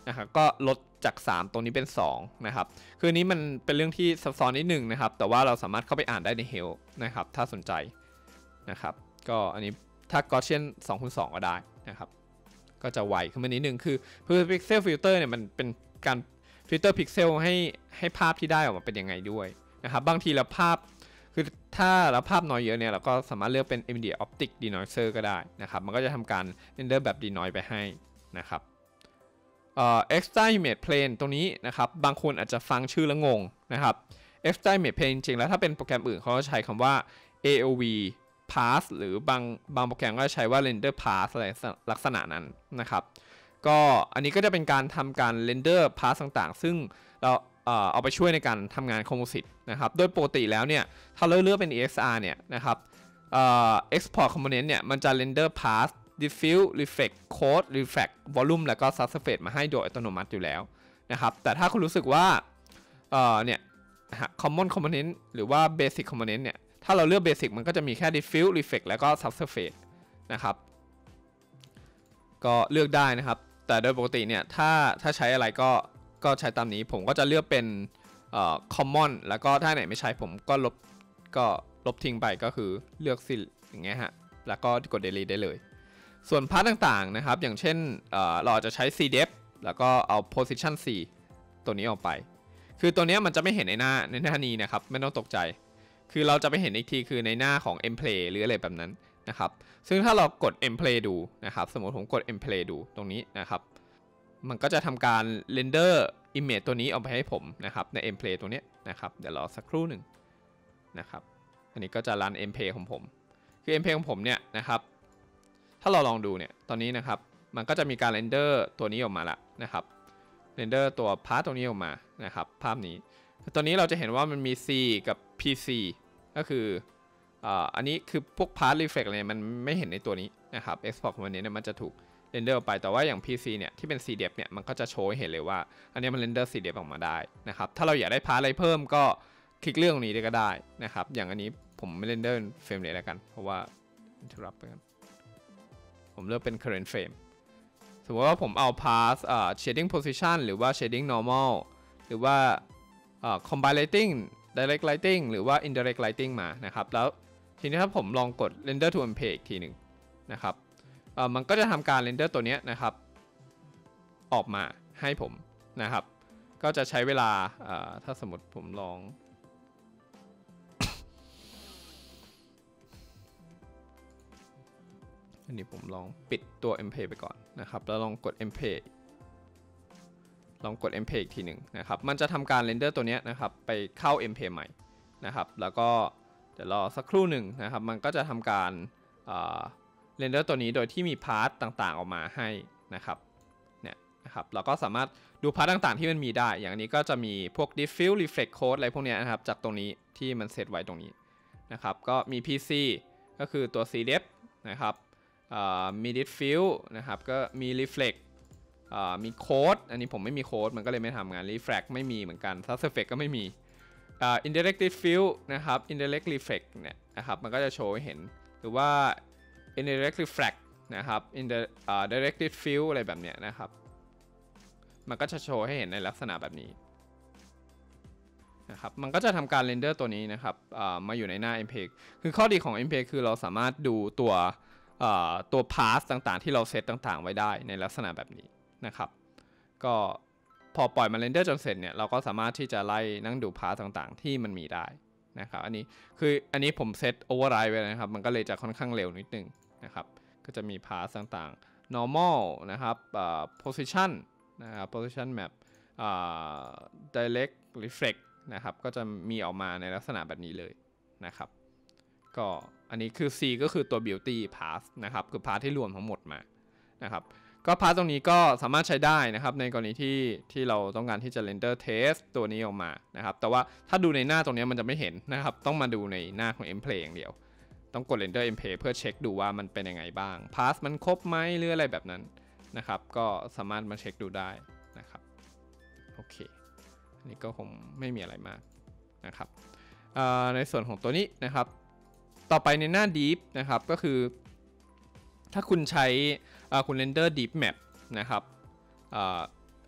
นะครับก็ลดจากสามตรงนี้เป็นสองนะครับคือนี้มันเป็นเรื่องที่ซับซ้อนนิดนึงนะครับแต่ว่าเราสามารถเข้าไปอ่านได้ใน Help นะครับถ้าสนใจนะครับก็อันนี้ถ้า Gaussian สองคูณสองก็ได้นะครับก็จะไวขึ้นมานิดนึงคือเพื่อ Pixel Filter เนี่ยมันเป็นการฟิลเตอร์พิกเซลให้ให้ภาพที่ได้ออกมาเป็นยังไงด้วยนะครับบางทีเราภาพคือถ้าเราภาพน้อยเยอะเนี่ยเราก็สามารถเลือกเป็น Immediate Optic Denoiser ก็ได้นะครับมันก็จะทำการเรนเดอร์แบบ denoise ไปให้นะครับเอ่อ Extra Image Plane ตรงนี้นะครับบางคนอาจจะฟังชื่อแล้วงงนะครับ Extra Image Plane จริงๆแล้วถ้าเป็นโปรแกรมอื่นเขาจะใช้คำว่า เอ โอ วี Pass หรือบางบางโปรแกรมก็จะใช้ว่า Render Pass อะไรลักษณะนั้นนะครับก็อันนี้ก็จะเป็นการทำการเรนเดอร์พาร์ทต่างๆซึ่งเราเอ่อเอาไปช่วยในการทำงานคอมโพสิตนะครับโดยปกติแล้วเนี่ยถ้าเราเลือกเป็น อี เอ็กซ์ อาร์ เนี่ยนะครับเอ่อ export component เนี่ยมันจะเรนเดอร์พาร์ท diffuse reflect code refract volume แล้วก็ subsurface มาให้โดยอัตโนมัติอยู่แล้วนะครับแต่ถ้าคุณรู้สึกว่าเอ่อเนี่ย common component หรือว่า basic component เนี่ยถ้าเราเลือก basic มันก็จะมีแค่ diffuse reflect แล้วก็ subsurface นะครับก็เลือกได้นะครับแต่โดยปกติเนี่ยถ้าถ้าใช้อะไรก็ก็ใช้ตามนี้ผมก็จะเลือกเป็นเอ่อ common แล้วก็ถ้าไหนไม่ใช้ผมก็ลบก็ลบทิ้งไปก็คือเลือกสิอย่างเงี้ยฮะแล้วก็กด delete ได้เลยส่วนพาร์ทต่างๆนะครับอย่างเช่นเอ่อเราจะใช้ cdef แล้วก็เอา position สี่ตัวนี้ออกไปคือตัวนี้มันจะไม่เห็นในหน้าในหน้านี้นะครับไม่ต้องตกใจคือเราจะไปเห็นอีกทีคือในหน้าของ mplay หรืออะไรแบบนั้นนะครับซึ่งถ้าเรากด mplay ดูนะครับสมมติผมกด mplay ดูตรงนี้นะครับมันก็จะทำการเรนเดอร์ image ตัวนี้ออกไปให้ผมนะครับใน mplay ตัวนี้นะครับเดี๋ยวรอสักครู่หนึ่งนะครับอันนี้ก็จะรัน mplay ของผมคือ mplay ของผมเนี่ยนะครับถ้าเราลองดูเนี่ยตอนนี้นะครับมันก็จะมีการเรนเดอร์ตัวนี้ออกมาละนะครับเรนเดอร์ตัวพาร์ทตรงนี้ออกมานะครับภาพนี้ตอนนี้เราจะเห็นว่ามันมี C กับ พี ซี ก็คืออันนี้คือพวก Part Reflect อะไรมันไม่เห็นในตัวนี้นะครับ Export ของมันเนี่ยมันจะถูกเรนเดอร์ออกไปแต่ว่าอย่าง พี ซี เนี่ยที่เป็น cdef เนี่ยมันก็จะโชว์ให้เห็นเลยว่าอันนี้มันเรนเดอร์ cdef ออกมาได้นะครับถ้าเราอยากได้ Part อะไรเพิ่มก็คลิกเรื่องตรงนี้ก็ได้นะครับอย่างอันนี้ผมไม่เรนเดอร์เฟรมเรทแล้วกันเพราะว่า interrupt ไปกันผมเลือกเป็น current frame สมมติว่าผมเอา Part shading position หรือว่า shading normal หรือว่า combine lighting direct lighting หรือว่า indirect lighting มานะครับแล้วทีนี้ถ้าผมลองกด render to mplay อีกทีหนึ่งนะครับมันก็จะทำการ render ตัวนี้นะครับออกมาให้ผมนะครับก็จะใช้เวลาถ้าสมมติผมลอง อันนี้ผมลองปิดตัว mplay ไปก่อนนะครับแล้วลองกด mplay ลองกด mplay อีกทีหนึ่งนะครับมันจะทำการ render ตัวนี้นะครับไปเข้า mplay ใหม่นะครับแล้วก็เดี๋ยวรอสักครู่หนึ่งนะครับมันก็จะทำการเรนเดอร์ตัวนี้โดยที่มีพาร์ทต่างๆออกมาให้นะครับเนี่ยนะครับเราก็สามารถดูพาร์ทต่างๆที่มันมีได้อย่างนี้ก็จะมีพวก diffuse reflect code อะไรพวกนี้นะครับจากตรงนี้ที่มันเซตไว้ตรงนี้นะครับก็มี พี ซี ก็คือตัว cdef นะครับมี diffuse นะครับก็มี reflect มี code อันนี้ผมไม่มีโค้ดมันก็เลยไม่ทำงาน refract ไม่มีเหมือนกัน subsurface ก็ไม่มีUh, indirect diffuse นะครับ indirect reflect เนี่ยนะครับมันก็จะโชว์ให้เห็นหรือว่า indirect refract นะครับ indirect diffuse อะไรแบบเนี้ยนะครับมันก็จะโชว์ให้เห็นในลักษณะแบบนี้นะครับมันก็จะทำการเรนเดอร์ตัวนี้นะครับมาอยู่ในหน้า mplay คือข้อดีของ mplay คือเราสามารถดูตัวตัว path ต่างๆที่เราเซตต่างๆไว้ได้ในลักษณะแบบนี้นะครับก็พอปล่อยมาเรนเดอร์จนเสร็จเนี่ยเราก็สามารถที่จะไล่นั่งดูพาร์ทต่างๆที่มันมีได้นะครับอันนี้คืออันนี้ผมเซตโอเวอร์ไรด์ไว้นะครับมันก็เลยจะค่อนข้างเร็วนิดนึงนะครับก็จะมีพาร์ทต่างๆ normal นะครับ position นะครับ position map direct reflect นะครับก็จะมีออกมาในลักษณะแบบนี้เลยนะครับก็อันนี้คือ C ก็คือตัว beauty path นะครับคือพาร์ทที่รวมทั้งหมดมานะครับก็พาร์ทตรงนี้ก็สามารถใช้ได้นะครับในกรณีที่ที่เราต้องการที่จะ render test ตัวนี้ออกมานะครับแต่ว่าถ้าดูในหน้าตรงนี้มันจะไม่เห็นนะครับต้องมาดูในหน้าของ mplay อย่างเดียวต้องกด render mplay เพื่อเช็คดูว่ามันเป็นยังไงบ้างพาสมันครบไหมหรืออะไรแบบนั้นนะครับก็สามารถมาเช็คดูได้นะครับโอเคอันนี้ก็คงไม่มีอะไรมากนะครับในส่วนของตัวนี้นะครับต่อไปในหน้า deep นะครับก็คือถ้าคุณใช้คุณ render deep map นะครับ อ,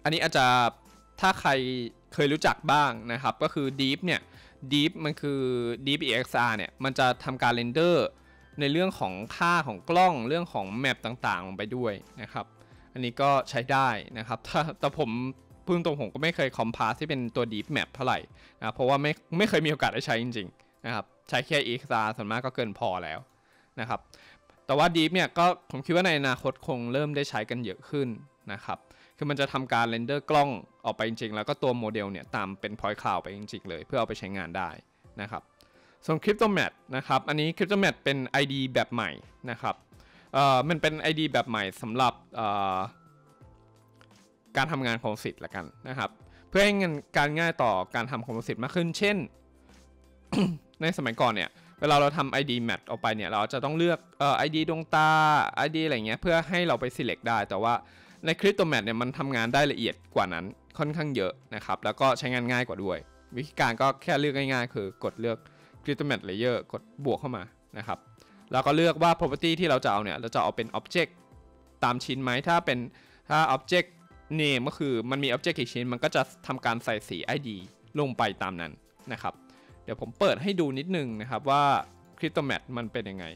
อันนี้อาจจะถ้าใครเคยรู้จักบ้างนะครับก็คือ Deep เนี่ย Deep มันคือ Deep อี เอ็กซ์ อาร์ เนี่ยมันจะทำการเรนเดอร์ในเรื่องของค่าของกล้องเรื่องของแมปต่างๆลงไปด้วยนะครับอันนี้ก็ใช้ได้นะครับถ้าแต่ผมพูดตรงผมก็ไม่เคยคอมพาสที่เป็นตัว Deep Map เท่าไหร่นะเพราะว่าไม่ไม่เคยมีโอกาสได้ใช้จริงๆนะครับใช้แค่ อี เอ็กซ์ อาร์ ส่วนมากก็เกินพอแล้วนะครับแต่ว่า Deep เนี่ยก็ผมคิดว่าในอนาคตคงเริ่มได้ใช้กันเยอะขึ้นนะครับคือมันจะทำการเรนเดอร์กล้องออกไปจริงๆแล้วก็ตัวโมเดลเนี่ยตามเป็น point cloud ไปจริงๆเลยเพื่อเอาไปใช้งานได้นะครับส่วน CryptoMat นะครับอันนี้ CryptoMat เป็น ไอ ดี แบบใหม่นะครับเอ่อมันเป็น ไอ ดี แบบใหม่สำหรับเอ่อการทำงานคอมโพสิตละกันนะครับเพื่อให้การง่ายต่อการทำคอมโพสิตมากขึ้นเช่น ในสมัยก่อนเนี่ยเวลาเราทำ ไอ ดี Mat ออกไปเนี่ยเราจะต้องเลือกเอ่อ ไอ ดี ดวงตา ไอ ดี อะไรเงี้ยเพื่อให้เราไป select ได้แต่ว่าใน CryptoMat เนี่ยมันทำงานได้ละเอียดกว่านั้นค่อนข้างเยอะนะครับแล้วก็ใช้งานง่ายกว่าด้วยวิธีการก็แค่เลือกง่ายๆคือกดเลือก CryptoMat Layer กดบวกเข้ามานะครับแล้วก็เลือกว่า property ที่เราจะเอาเนี่ยเราจะเอาเป็น object ตามชิ้นไหมถ้าเป็นถ้า object name ก็คือมันมี object กี่ชิ้นมันก็จะทำการใส่สี ไอ ดี ลงไปตามนั้นนะครับเดี๋ยวผมเปิดให้ดูนิดนึงนะครับว่า CryptoMat มันเป็นยังไง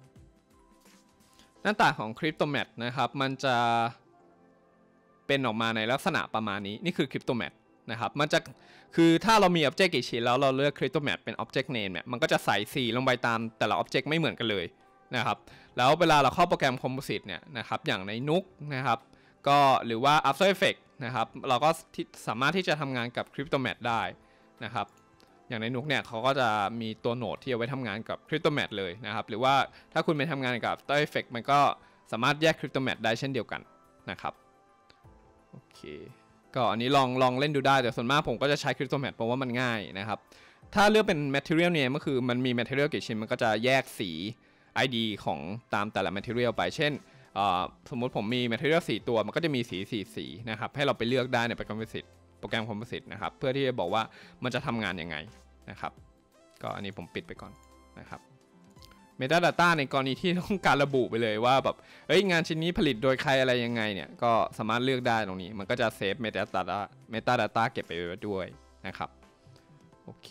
หน้าตาของ CryptoMat นะครับมันจะเป็นออกมาในลักษณะประมาณนี้นี่คือ CryptoMat นะครับมันจะคือถ้าเรามี object กี่ชิ้นแล้วเราเลือก CryptoMat เป็น object name เนี่ยมันก็จะใส่สีลงไปตามแต่ละ object ไม่เหมือนกันเลยนะครับแล้วเวลาเราเข้าโปรแกรม Composite เนี่ยนะครับอย่างใน นุก นะครับก็หรือว่า After Effects นะครับเราก็สามารถที่จะทำงานกับ CryptoMat ได้นะครับอย่างใน นุก เนี่ยเขาก็จะมีตัวโนดที่เอาไว้ทำงานกับ CryptoMat เลยนะครับหรือว่าถ้าคุณไปทำงานกับ After Effects มันก็สามารถแยก CryptoMat ได้เช่นเดียวกันนะครับโอเคก็อันนี้ลองลองเล่นดูได้แต่ส่วนมากผมก็จะใช้ CryptoMat เพราะว่ามันง่ายนะครับถ้าเลือกเป็น Material Name ก็คือมันมี Material กี่ชิ้นมันก็จะแยกสี ไอ ดี ของตามแต่ละ Material ไปเช่นสมมุติผมมี Material สี่ตัวมันก็จะมีสีสี่สีนะครับให้เราไปเลือกได้ในโปรแกรม Composite โปรแกรม Composite นะครับเพื่อที่จะบอกว่ามันจะทำงานยังไงนะครับก็อันนี้ผมปิดไปก่อนนะครับ Metadata ในกรณีที่ต้องการระบุไปเลยว่าแบบเอ้ยงานชิ้นนี้ผลิตโดยใครอะไรยังไงเนี่ยก็สามารถเลือกได้ตรงนี้มันก็จะเซฟ Metadata Metadata เก็บไปด้วยนะครับโอเค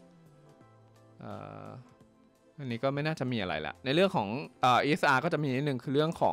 อันนี้ก็ไม่น่าจะมีอะไรละในเรื่องของ อี เอส อาร์ ก็จะมีนิดนึงคือเรื่องของ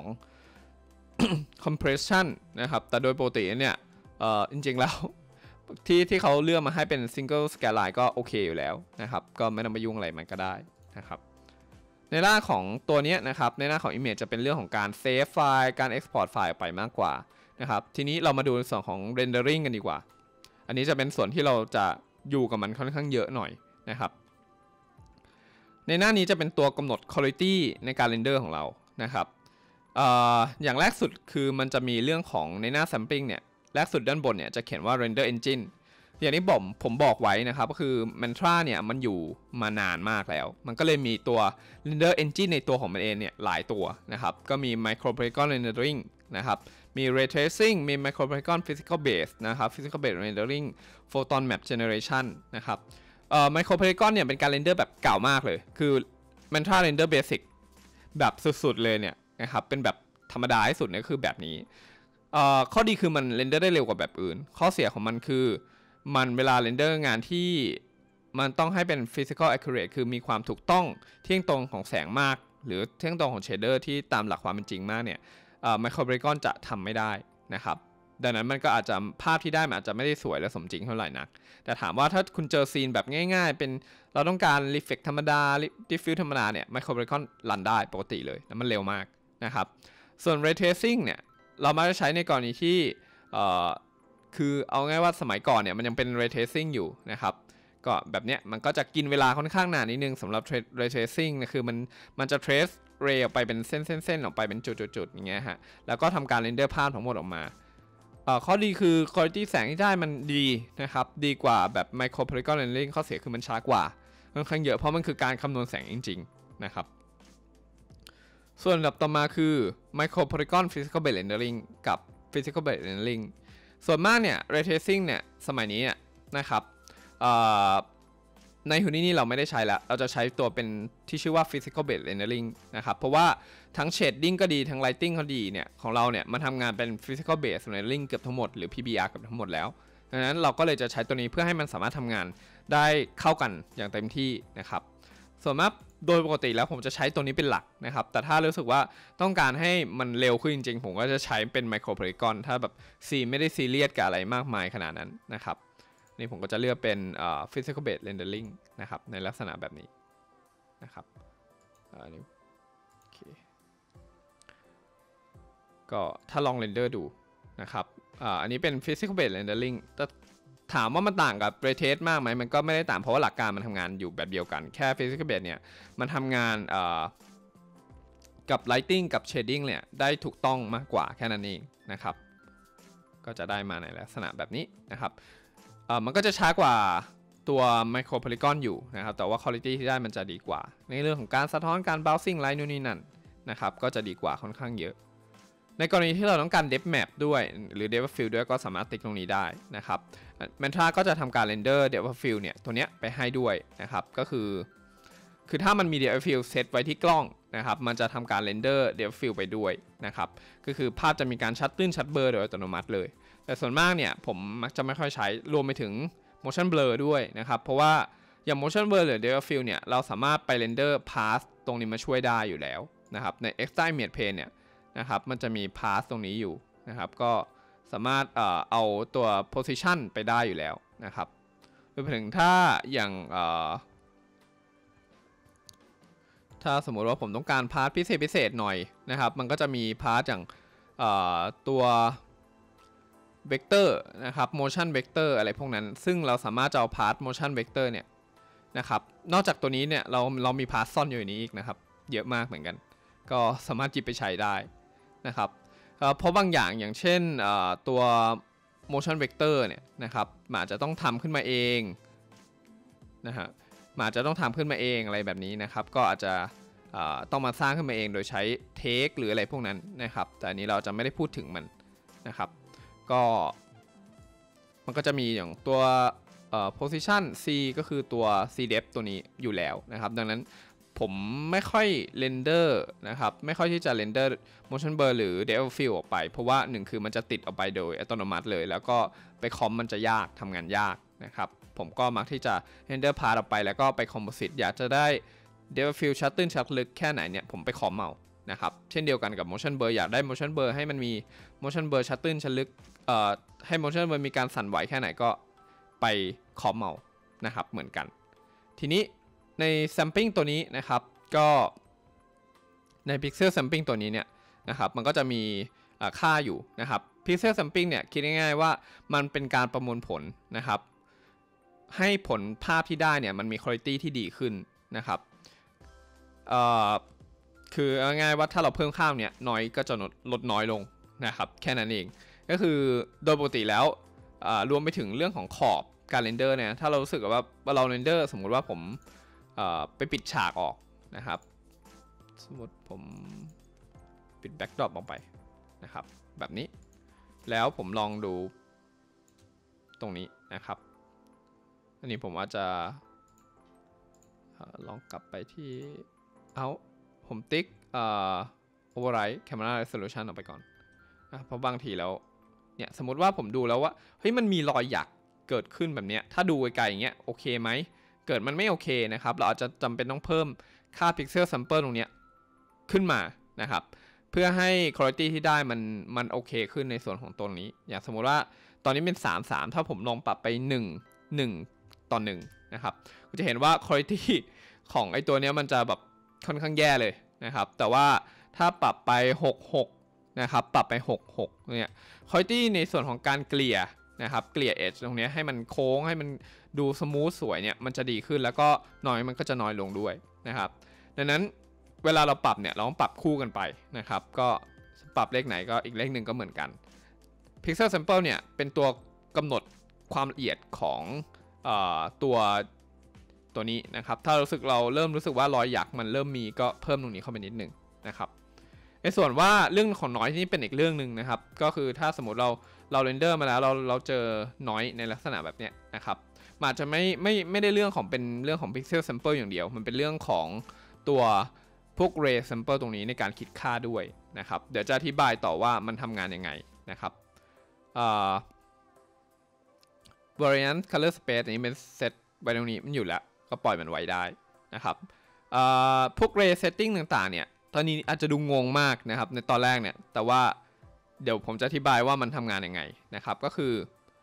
compression นะครับแต่โดยปกติเนี่ยจริงๆแล้วที่ที่เขาเลือกมาให้เป็น single scaline ก็โอเคอยู่แล้วนะครับก็ไม่ต้องไปยุ่งอะไรมันก็ได้นะครับในหน้าของตัวนี้นะครับในหน้าของ image จะเป็นเรื่องของการ save ไฟล์การ export ไฟล์ไปมากกว่านะครับทีนี้เรามาดูในส่วนของ rendering กันดีกว่าอันนี้จะเป็นส่วนที่เราจะอยู่กับมันค่อนข้างเยอะหน่อยนะครับในหน้านี้จะเป็นตัวกำหนด quality ในการ render ของเรานะครับ อ, อย่างแรกสุดคือมันจะมีเรื่องของในหน้า sampling เนี่ยแรกสุดด้านบนเนี่ยจะเขียนว่า render engine อย่างนี้ผมผมบอกไว้นะครับก็คือ Mantra เนี่ยมันอยู่มานานมากแล้วมันก็เลยมีตัว render engine ในตัวของมันเองเนี่ยหลายตัวนะครับก็มี micro polygon rendering นะครับมี ray tracing มี micro polygon physical base นะครับ physical base rendering photon map generation นะครับเอ่อ micro polygon เนี่ยเป็นการ render แบบเก่ามากเลยคือ Mantra render basic แบบสุดๆเลยเนี่ยนะครับเป็นแบบธรรมดาที่สุดเนี่ยคือแบบนี้ข้อดีคือมันเรนเดอร์ได้เร็วกว่าแบบอื่นข้อเสียของมันคือมันเวลาเรนเดอร์งานที่มันต้องให้เป็น physical accurate คือมีความถูกต้องเที่ยงตรงของแสงมากหรือเที่ยงตรงของเชดเดอร์ที่ตามหลักความเป็นจริงมากเนี่ยไมโครโพลีกอนจะทำไม่ได้นะครับดังนั้นมันก็อาจจะภาพที่ได้มันอาจจะไม่ได้สวยและสมจริงเท่าไหร่นักแต่ถามว่าถ้าคุณเจอซีนแบบง่ายๆเป็นเราต้องการ reflect ธรรมดา diffuse ธรรมดาเนี่ยไมโครโพลีกอนรันได้ปกติเลยแล้วมันเร็วมากนะครับส่วน ray tracing เนี่ยเรามักจะใช้ในกรณีที่คือเอาง่ายว่าสมัยก่อนเนี่ยมันยังเป็น ray tracing อยู่นะครับก็แบบเนี้ยมันก็จะกินเวลาค่อนข้างนานนิดนึงสำหรับ ray tracing นะคือมันมันจะ trace ray ออกไปเป็นเส้นๆๆออกไปเป็นจุดๆๆอย่างเงี้ยฮะแล้วก็ทำการ render ภาพทั้งหมดออกมาข้อดีคือ quality แสงที่ได้มันดีนะครับดีกว่าแบบ micro polygon rendering ข้อเสียคือมันช้ากว่าค่อนข้างเยอะเพราะมันคือการคำนวณแสงจริงๆนะครับส่วนลำดับต่อมาคือ micro polygon physical base rendering กับ physical base rendering ส่วนมากเนี่ย ray tracing เนี่ยสมัยนี้นะครับใน Houdini เราไม่ได้ใช้แล้วเราจะใช้ตัวเป็นที่ชื่อว่า physical based rendering นะครับเพราะว่าทั้ง shading ก็ดีทั้ง lighting ก็ดีเนี่ยของเราเนี่ยมันทำงานเป็น physical based rendering เกือบทั้งหมดหรือ พี บี อาร์ เกือบทั้งหมดแล้วดังนั้นเราก็เลยจะใช้ตัวนี้เพื่อให้มันสามารถทำงานได้เข้ากันอย่างเต็มที่นะครับส่วนมากโดยปกติแล้วผมจะใช้ตัวนี้เป็นหลักนะครับแต่ถ้ารู้สึกว่าต้องการให้มันเร็วขึ้นจริงๆผมก็จะใช้เป็น micro polygon ถ้าแบบซีไม่ได้ซีเรียสกับอะไรมากมายขนาดนั้นนะครับนี่ผมก็จะเลือกเป็น physical based rendering นะครับในลักษณะแบบนี้นะครับอันนี้โอเคก็ถ้าลองเรนเดอร์ดูนะครับอันนี้เป็น physical based rendering แต่ถามว่ามันต่างกับ ray trace มากไหมมันก็ไม่ได้ต่างเพราะว่าหลักการมันทำงานอยู่แบบเดียวกันแค่ physical based เนี่ยมันทำงานกับ lighting กับ shading เนี่ยได้ถูกต้องมากกว่าแค่นั้นเองนะครับก็จะได้มาในลักษณะแบบนี้นะครับมันก็จะช้ากว่าตัว micro polygon อยู่นะครับแต่ว่า quality ที่ได้มันจะดีกว่าในเรื่องของการสะท้อนการ bouncing light นู่นนี่นั่นนะครับก็จะดีกว่าค่อนข้างเยอะในกรณีที่เราต้องการ depth map ด้วยหรือ depth of field ด้วยก็สามารถติ๊กตรงนี้ได้นะครับ Mantra ก็จะทำการ render depth of field เนี่ยตัวเนี้ยไปให้ด้วยนะครับก็คือคือถ้ามันมี depth of field เซตไว้ที่กล้องนะครับมันจะทำการ render depth of field ไปด้วยนะครับก็คือภาพจะมีการชัดตื้นชัดเบลอโดยอัตโนมัติเลยแต่ส่วนมากเนี่ยผมมักจะไม่ค่อยใช้รวมไปถึง motion blur ด้วยนะครับเพราะว่าอย่าง motion blur หรือ depth of field เนี่ยเราสามารถไป render path ตรงนี้มาช่วยได้อยู่แล้วนะครับใน extra image pane เนี่ยนะครับมันจะมี path ตรงนี้อยู่นะครับก็สามารถ เอ่อ เอาตัว position ไปได้อยู่แล้วนะครับรวมไปถึงถ้าอย่างถ้าสมมุติว่าผมต้องการพาร์ทพิเศษพิเศษหน่อยนะครับมันก็จะมีพาร์ทอย่างตัวเวกเตอร์นะครับ motion vector อะไรพวกนั้นซึ่งเราสามารถจะเอาพาร์ท motion vector เนี่ยนะครับนอกจากตัวนี้เนี่ยเราเรามีพาร์ทซ่อนอยู่ในนี้อีกนะครับเยอะมากเหมือนกันก็สามารถหยิบไปใช้ได้นะครับเพราะบางอย่างอย่างเช่นตัว motion vector เนี่ยนะครับอาจจะต้องทำขึ้นมาเองนะฮะอาจจะต้องทำขึ้นมาเองอะไรแบบนี้นะครับก็อาจจะต้องมาสร้างขึ้นมาเองโดยใช้เทคหรืออะไรพวกนั้นนะครับแต่อันนี้เราจะไม่ได้พูดถึงมันนะครับก็มันก็จะมีอย่างตัว position c ก็คือตัว c depth ตัวนี้อยู่แล้วนะครับดังนั้นผมไม่ค่อยเรนเดอร์นะครับไม่ค่อยที่จะเรนเดอร์ motion blur หรือ depth of field ออกไปเพราะว่าหนึ่งคือมันจะติดออกไปโดยอัตโนมัติเลยแล้วก็ไปคอมมันจะยากทำงานยากนะครับผมก็มักที่จะเรนเดอร์พาร์ทออกไปแล้วก็ไปคอมโพสิตอยากจะได้ depth of field ชัดตื้นชัดลึกแค่ไหนเนี่ยผมไปคอมเอานะครับเช่นเดียวกันกับ motion blur อยากได้ motion blur ให้มันมี motion blur ชัดตื้นชัดลึกเอ่อให้ motion blur มีการสั่นไหวแค่ไหนก็ไปคอมเอานะครับเหมือนกันทีนี้ใน sampling ตัวนี้นะครับก็ใน pixel sampling ตัวนี้เนี่ยนะครับมันก็จะมีค่าอยู่นะครับ pixel sampling เนี่ยคิดง่ายๆว่ามันเป็นการประมวลผลนะครับให้ผลภาพที่ได้เนี่ยมันมี quality ที่ดีขึ้นนะครับคือง่ายๆว่าถ้าเราเพิ่มค่าเนี่ยน้อยก็จะลดน้อยลงนะครับแค่นั้นเองก็คือโดยปกติแล้วรวมไปถึงเรื่องของขอบการเรนเดอร์เนี่ยถ้าเรารู้สึกว่าเราเรนเดอร์สมมุติว่าผมไปปิดฉากออกนะครับสมมติผมปิดแบ็กดรอปออกไปนะครับแบบนี้แล้วผมลองดูตรงนี้นะครับอันนี้ผมว่าจะลองกลับไปที่เอาผมติ๊ก override camera resolution ออกไปก่อนนะเพราะบางทีแล้วเนี่ยสมมติว่าผมดูแล้วว่าเฮ้ยมันมีรอยหยักเกิดขึ้นแบบเนี้ยถ้าดูไกลๆอย่างเงี้ยโอเคไหมเกิดมันไม่โอเคนะครับเราอาจจะจำเป็นต้องเพิ่มค่า pixel sample ตรงเนี้ยขึ้นมานะครับเพื่อให้ quality ที่ได้มันมันโอเคขึ้นในส่วนของตัวนี้อย่างสมมุติว่าตอนนี้เป็นสาม สามถ้าผมลองปรับไปหนึ่ง หนึ่งต่อหนึ่งนะครับก็จะเห็นว่า quality ของไอตัวนี้มันจะแบบค่อนข้างแย่เลยนะครับแต่ว่าถ้าปรับไปหก หกนะครับปรับไปหก หกเนี่ย quality ในส่วนของการเกลี่ยนะครับเกลี่ย edge ตรงนี้ให้มันโค้งให้มันดูสมูทสวยเนี่ยมันจะดีขึ้นแล้วก็น้อยมันก็จะน้อยลงด้วยนะครับดังนั้นเวลาเราปรับเนี่ยเราต้องปรับคู่กันไปนะครับก็ปรับเลขไหนก็อีกเลขหนึ่งก็เหมือนกัน Pixel Sample เนี่ยเป็นตัวกำหนดความละเอียดของเอ่อตัวตัวนี้นะครับถ้ารู้สึกเราเริ่มรู้สึกว่ารอยหยักมันเริ่มมีก็เพิ่มตรงนี้เข้าไปนิดนึงนะครับในส่วนว่าเรื่องของน้อยที่นี่เป็นอีกเรื่องหนึ่งนะครับก็คือถ้าสมมติเราเราเรนเดอร์มาแล้วเราเราเจอน้อยในลักษณะแบบเนี้ยนะครับอาจจะไม่ไม่ไม่ได้เรื่องของเป็นเรื่องของ Pixel Sample อย่างเดียวมันเป็นเรื่องของตัวพวก Ray Sample ตรงนี้ในการคิดค่าด้วยนะครับเดี๋ยวจะอธิบายต่อว่ามันทำงานยังไงนะครับVariant Color Space นี้เป็นเซตไว้ตรงนี้มันอยู่แล้วก็ปล่อยมันไว้ได้นะครับพวก Ray Setting ต่างๆเนี่ยตอนนี้อาจจะดูงงมากนะครับในตอนแรกเนี่ยแต่ว่าเดี๋ยวผมจะอธิบายว่ามันทำงานยังไงนะครับก็คือ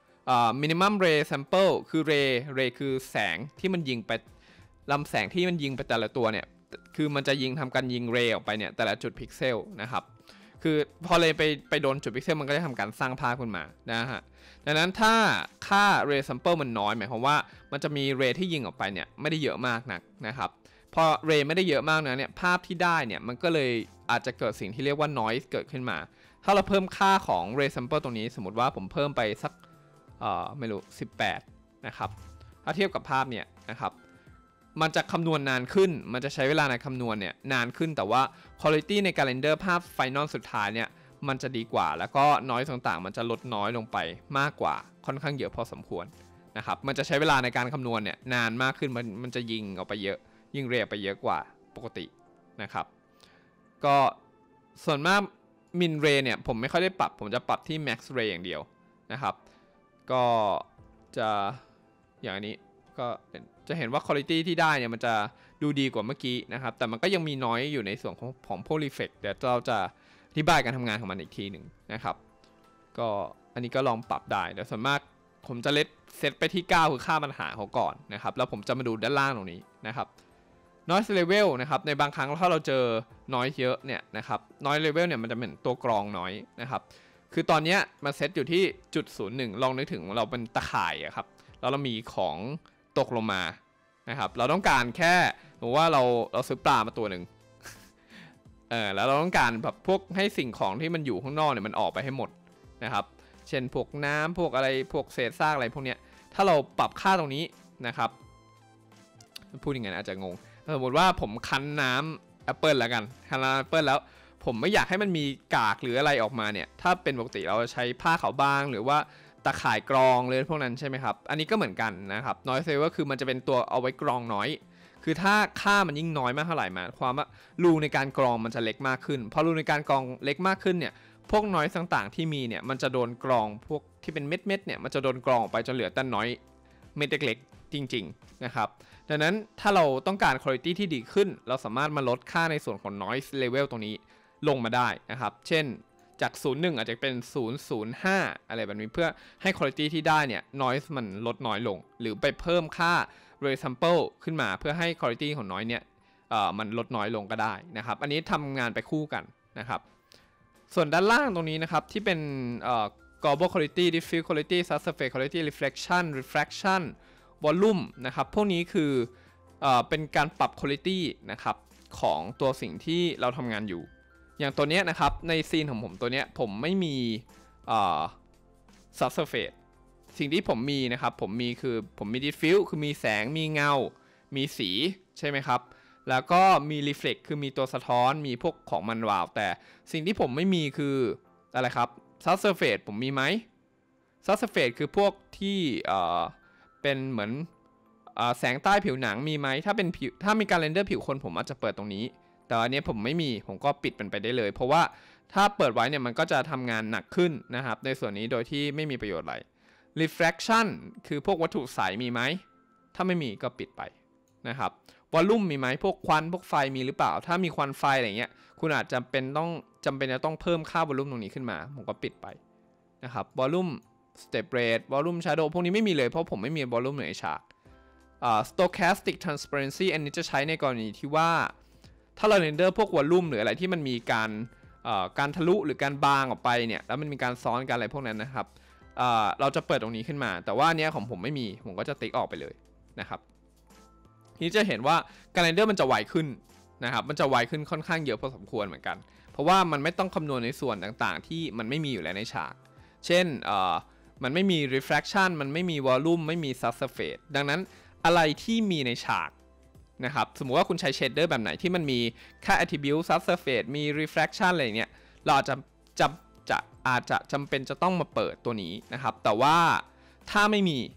minimum ray sample คือ ray ray คือแสงที่มันยิงไปลำแสงที่มันยิงไปแต่ละตัวเนี่ยคือมันจะยิงทำการยิง ray ออกไปเนี่ยแต่ละจุดพิกเซลนะครับคือพอ ray ไปไปโดนจุดพิกเซลมันก็จะทำการสร้างภาพขึ้นมานะฮะดังนั้นถ้าค่า ray sample มันน้อยหมายความว่ามันจะมี ray ที่ยิงออกไปเนี่ยไม่ได้เยอะมากนักนะครับพอ ray ไม่ได้เยอะมากนะเนี่ยภาพที่ได้เนี่ยมันก็เลยอาจจะเกิดสิ่งที่เรียกว่า noise เกิดขึ้นมาถ้าเราเพิ่มค่าของ ray sample ตรงนี้สมมติว่าผมเพิ่มไปสักเอ่อไม่รู้สิบแปดนะครับถ้าเทียบกับภาพเนี่ยนะครับมันจะคำนวณนานขึ้นมันจะใช้เวลาในคำนวณเนี่ยนานขึ้นแต่ว่า quality ในการเรนเดอร์ภาพ final สุดท้ายเนี่ยมันจะดีกว่าแล้วก็ noise ต่างๆมันจะลดน้อยลงไปมากกว่าค่อนข้างเยอะพอสมควรนะครับมันจะใช้เวลาในการคำนวณเนี่ยนานมากขึ้นมันมันจะยิงออกไปเยอะยิงเรทไปเยอะกว่าปกตินะครับก็ส่วนมากมินเรย์เนี่ยผมไม่ค่อยได้ปรับผมจะปรับที่ max ray อย่างเดียวนะครับก็จะอย่างนี้ก็จะเห็นว่า quality ที่ได้เนี่ยมันจะดูดีกว่าเมื่อกี้นะครับแต่มันก็ยังมีน้อยอยู่ในส่วนของของพวก reflect เดี๋ยวเราจะอธิบายการทำงานของมันอีกทีหนึ่งนะครับก็อันนี้ก็ลองปรับได้เดี๋ยวส่วนมากผมจะเลทเซตไปที่เก้าคือค่าปัญหาเขาก่อนนะครับแล้วผมจะมาดูด้านล่างตรงนี้นะครับ noise level นะครับในบางครั้งถ้าเราเจอ noise เยอะเนี่ยนะครับ noise level เนี่ยมันจะเป็นตัวกรอง noise นะครับคือตอนนี้มันเซตอยู่ที่จุดศูนย์หนึ่งลองนึกถึงเราเป็นตะข่ายอะครับแล้วเรามีของตกลงมานะครับเราต้องการแค่หรือว่าเราเราซื้อปลามาตัวหนึ่งเออแล้วเราต้องการแบบพวกให้สิ่งของที่มันอยู่ข้างนอกเนี่ยมันออกไปให้หมดนะครับเช่นพวกน้ำพวกอะไรพวกเศษซากอะไรพวกเนี้ยถ้าเราปรับค่าตรงนี้นะครับพูดยังไงอาจจะงงสมมติว่าผมคั้นน้ำแอปเปิลแล้วกันคั้นน้ำแอปเปิลแล้วผมไม่อยากให้มันมีกากหรืออะไรออกมาเนี่ยถ้าเป็นปกติเราใช้ผ้าขาวบางหรือว่าตะข่ายกรองเลยพวกนั้นใช่ไหมครับอันนี้ก็เหมือนกันนะครับ noise level คือมันจะเป็นตัวเอาไว้กรองน้อยคือถ้าค่ามันยิ่งน้อยมากเท่าไหร่มาความว่ารูในการกรองมันจะเล็กมากขึ้นพอรูในการกรองเล็กมากขึ้นเนี่ยพวก noise ต่างๆที่มีเนี่ยมันจะโดนกรองพวกที่เป็นเม็ดๆเนี่ยมันจะโดนกรองออกไปจนเหลือแต่ noise เม็ดเล็กๆจริงๆนะครับดังนั้นถ้าเราต้องการ quality ที่ดีขึ้นเราสามารถมาลดค่าในส่วนของ noise level ตรงนี้ลงมาได้นะครับเช่นจากศูนย์ หนึ่งอาจจะเป็นศูนย์ ศูนย์ ห้าอะไรแบบนี้เพื่อให้ quality ที่ได้เนี่ย noise มันลดน้อยลงหรือไปเพิ่มค่า ray sample ขึ้นมาเพื่อให้ quality ของ noise เนี่ยเอ่อมันลดน้อยลงก็ได้นะครับอันนี้ทำงานไปคู่กันนะครับส่วนด้านล่างตรงนี้นะครับที่เป็นเอ่อ global quality diffuse quality surface quality reflection refraction volume นะครับพวกนี้คือเอ่อเป็นการปรับ quality นะครับของตัวสิ่งที่เราทำงานอยู่อย่างตัวนี้นะครับในซีนของผมตัวนี้ผมไม่มีเอ่อ subsurface สิ่งที่ผมมีนะครับผมมีคือผมมี diffuse คือมีแสงมีเงามีสีใช่ไหมครับแล้วก็มี reflect คือมีตัวสะท้อนมีพวกของมันวาวแต่สิ่งที่ผมไม่มีคืออะไรครับ subsurface ผมมีไหม subsurface คือพวกที่เอ่อเป็นเหมือนแสงใต้ผิวหนังมีไหมถ้าเป็นผิวถ้ามีการเรนเดอร์ผิวคนผมอาจจะเปิดตรงนี้แต่อันนี้ผมไม่มีผมก็ปิดมันไปได้เลยเพราะว่าถ้าเปิดไว้เนี่ยมันก็จะทำงานหนักขึ้นนะครับในส่วนนี้โดยที่ไม่มีประโยชน์อะไร refraction คือพวกวัตถุใสมีไหมถ้าไม่มีก็ปิดไปนะครับ volume มีไหมพวกควันพวกไฟมีหรือเปล่าถ้ามีควันไฟอะไรเงี้ยคุณอาจจะเป็นต้องจำเป็นจะต้องเพิ่มค่า volume ตรงนี้ขึ้นมาผมก็ปิดไปนะครับ volume step rate volume shadow พวกนี้ไม่มีเลยเพราะผมไม่มี volume ในฉาก uh, stochastic transparency อันนี้จะใช้ในกรณีที่ว่าถ้าเราเรนเดอร์พวกวอลลุ่มหรืออะไรที่มันมีการการทะลุหรือการบางออกไปเนี่ยแล้วมันมีการซ้อนกันอะไรพวกนั้นนะครับเราจะเปิดตรงนี้ขึ้นมาแต่ว่าเนี้ยของผมไม่มีผมก็จะติ๊กออกไปเลยนะครับนี่จะเห็นว่าการเรนเดอร์มันจะไวขึ้นนะครับมันจะไวขึ้นค่อนข้างเยอะพอสมควรเหมือนกันเพราะว่ามันไม่ต้องคำนวณในส่วนต่างๆที่มันไม่มีอยู่แล้วในฉากเช่นมันไม่มี refraction มันไม่มี volume ไม่มี subsurface ดังนั้นอะไรที่มีในฉากนะครับสมมุติว่าคุณใช้เชดเดอร์แบบไหนที่มันมีค่า attribute subsurface มี refraction อะไรเงี้ยเราอาจจะจะจะอาจจะจำเป็นจะต้องมาเปิดตัวนี้นะครับแต่ว่าถ้าไม่มี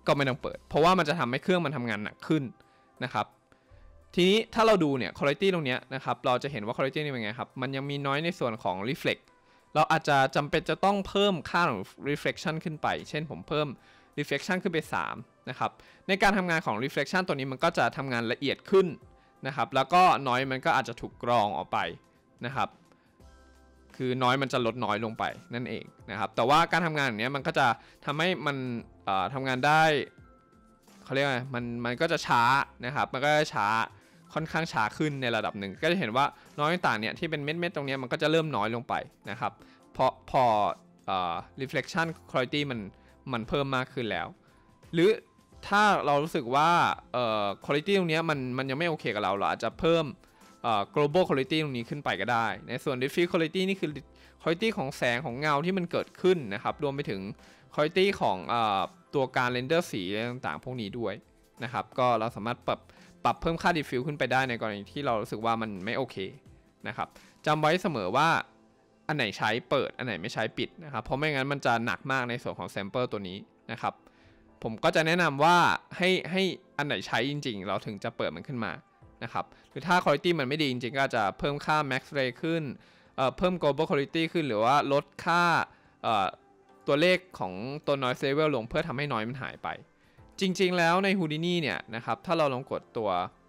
ก็ไม่ต้องเปิดเพราะว่ามันจะทำให้เครื่องมันทำงานหนักขึ้นนะครับทีนี้ถ้าเราดูเนี่ย quality ตรงนี้นะครับเราจะเห็นว่า quality นี่เป็นไงครับมันยังมีน้อยในส่วนของ reflect เราอาจจะจำเป็นจะต้องเพิ่มค่าของ reflection ขึ้นไปเช่นผมเพิ่ม reflection ขึ้นไปสามนะครับในการทำงานของ reflection ตัวนี้มันก็จะทำงานละเอียดขึ้นนะครับแล้วก็น้อยมันก็อาจจะถูกกรองออกไปนะครับคือน้อยมันจะลดน้อยลงไปนั่นเองนะครับแต่ว่าการทำงานอย่างนี้มันก็จะทำให้มันทำงานได้เขาเรียกว่ามันมันก็จะช้านะครับมันก็จะช้าค่อนข้างช้าขึ้นในระดับหนึ่งก็จะเห็นว่าน้อยต่างเนี่ยที่เป็นเม็ดๆตรงนี้มันก็จะเริ่มน้อยลงไปนะครับเพราะพอ reflection quality มันมันเพิ่มมากขึ้นแล้วหรือถ้าเรารู้สึกว่า quality ตรงนี้มันมันยังไม่โอเคกับเราเราอาจจะเพิ่มglobal quality ตรงนี้ขึ้นไปก็ได้ในส่วน diffuse quality นี่คือ quality ของแสงของเงาที่มันเกิดขึ้นนะครับรวมไปถึง quality ของตัวการ render สีต่างๆพวกนี้ด้วยนะครับก็เราสามารถปรับปรับเพิ่มค่า diffuse ขึ้นไปได้ในกรณีที่เรารู้สึกว่ามันไม่โอเคนะครับจำไว้เสมอว่าอันไหนใช้เปิดอันไหนไม่ใช้ปิดนะครับเพราะไม่งั้นมันจะหนักมากในส่วนของ sample ตัวนี้นะครับผมก็จะแนะนำว่าให้ให้อันไหนใช้จริงๆเราถึงจะเปิดมันขึ้นมานะครับหรือถ้า quality มันไม่ดีจริงๆก็จะเพิ่มค่า max ray ขึ้น เอ่อ เพิ่ม global quality ขึ้นหรือว่าลดค่าตัวเลขของตัว noise level ลงเพื่อทำให้ noise มันหายไปจริงๆแล้วใน Houdini เนี่ยนะครับถ้าเราลองกดตัว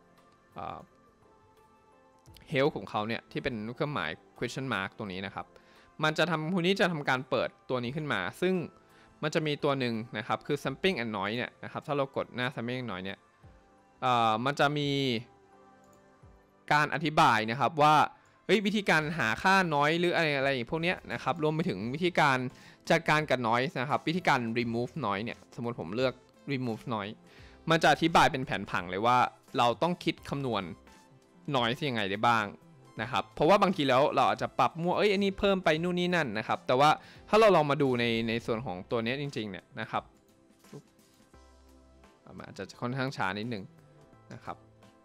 help ของเขาเนี่ยที่เป็นเครื่องหมาย question mark ตรงนี้นะครับมันจะทำ Houdini จะทำการเปิดตัวนี้ขึ้นมาซึ่งมันจะมีตัวหนึ่งนะครับคือ sampling and noise เนี่ยนะครับถ้าเรากดหน้า sampling and noise เนี่ยมันจะมีการอธิบายนะครับว่าวิธีการหาค่า noise หรืออะไรอะไรพวกนี้นะครับรวมไปถึงวิธีการจัดการกับ noise นะครับวิธีการ remove noise เนี่ยสมมติผมเลือก remove noise มันจะอธิบายเป็นแผนผังเลยว่าเราต้องคิดคำนวณ noise ยังไงได้บ้างนะครับเพราะว่าบางทีแล้วเราอาจจะปรับมั่วเอ้ยอันนี้เพิ่มไปนู่นนี่นั่นนะครับแต่ว่าถ้าเราลองมาดูในในส่วนของตัวนี้จริงๆเนี่ยนะครับอาจจะค่อนข้างช้านิดนึงนะครับ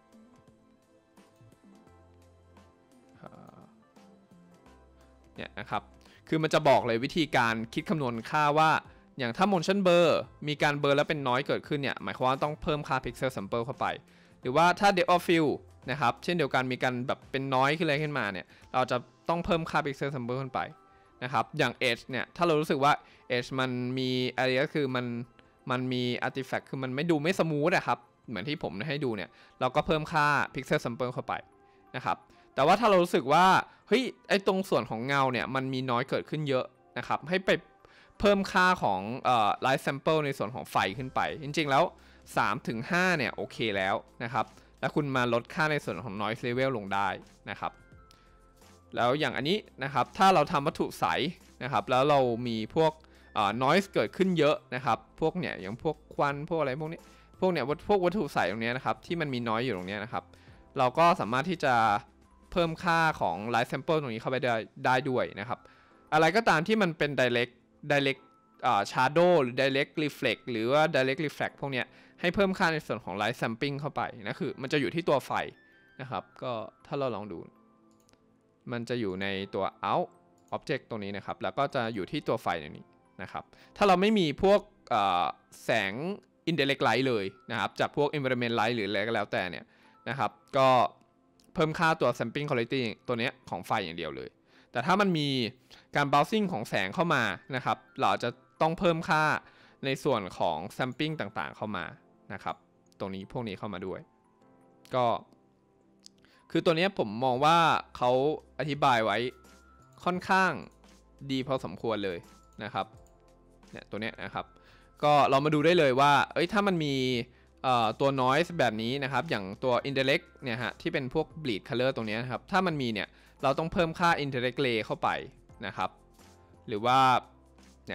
เนี่ยนะครับคือมันจะบอกเลยวิธีการคิดคำนวณค่าว่าอย่างถ้า motion blur มีการเบลอแล้วเป็นน้อยเกิดขึ้นเนี่ยหมายความว่าต้องเพิ่มค่า pixel sample เข้าไปหรือว่าถ้า depth of field นะครับเช่นเดียวกันมีการแบบเป็นน้อยขึ้นอะไรขึ้นมาเนี่ยเราจะต้องเพิ่มค่า pixel sample ขึ้นไปนะครับอย่าง edge เนี่ยถ้าเรารู้สึกว่า edge มันมีอะไรก็คือมันมันมี artifact คือมันไม่ดูไม่สมูทนะครับเหมือนที่ผมให้ดูเนี่ยเราก็เพิ่มค่า pixel sample เข้าไปนะครับแต่ว่าถ้าเรารู้สึกว่าเฮ้ยไอตรงส่วนของเงาเนี่ยมันมีน้อยเกิดขึ้นเยอะนะครับให้ไปเพิ่มค่าของเอ่อ light sample ในส่วนของไฟขึ้นไปจริงๆแล้ว สามถึงห้า เนี่ยโอเคแล้วนะครับแล้วคุณมาลดค่าในส่วนของ noise level ลงได้นะครับแล้วอย่างอันนี้นะครับถ้าเราทำวัตถุใสนะครับแล้วเรามีพวกเอ่อ noise เกิดขึ้นเยอะนะครับพวกเนี่ยอย่างพวกควันพวกอะไรพวกนี้พวกเนี่ยพวกวัตถุใสตรงนี้นะครับที่มันมีน้อยอยู่ตรงนี้นะครับเราก็สามารถที่จะเพิ่มค่าของ light sample ตรงนี้เข้าไปได้ได้ด้วยนะครับอะไรก็ตามที่มันเป็น direct direct อ่า shadow หรือ direct reflect หรือว่า direct reflect พวกเนี้ยให้เพิ่มค่าในส่วนของ light sampling เข้าไปนะคือมันจะอยู่ที่ตัวไฟนะครับก็ถ้าเราลองดูมันจะอยู่ในตัว out object ตรงนี้นะครับแล้วก็จะอยู่ที่ตัวไฟในนี้นะครับถ้าเราไม่มีพวกแสง indirect light เลยนะครับจากพวก environment light หรืออะไรก็แล้วแต่เนี่ยนะครับก็เพิ่มค่าตัว sampling quality ตัวนี้ของไฟอย่างเดียวเลยแต่ถ้ามันมีการ bouncing ของแสงเข้ามานะครับเราจะต้องเพิ่มค่าในส่วนของ sampling ต่างๆเข้ามานะครับตรงนี้พวกนี้เข้ามาด้วยก็คือตัวนี้ผมมองว่าเขาอธิบายไว้ค่อนข้างดีพอสมควรเลยนะครับเนี่ยตัวนี้นะครับก็เรามาดูได้เลยว่าเอ้ยถ้ามันมีตัว noise แบบนี้นะครับอย่างตัว indirect เนี่ยฮะที่เป็นพวก bleed color ตรงนี้นะครับถ้ามันมีเนี่ยเราต้องเพิ่มค่า indirect ray เข้าไปนะครับหรือว่าเนี่ย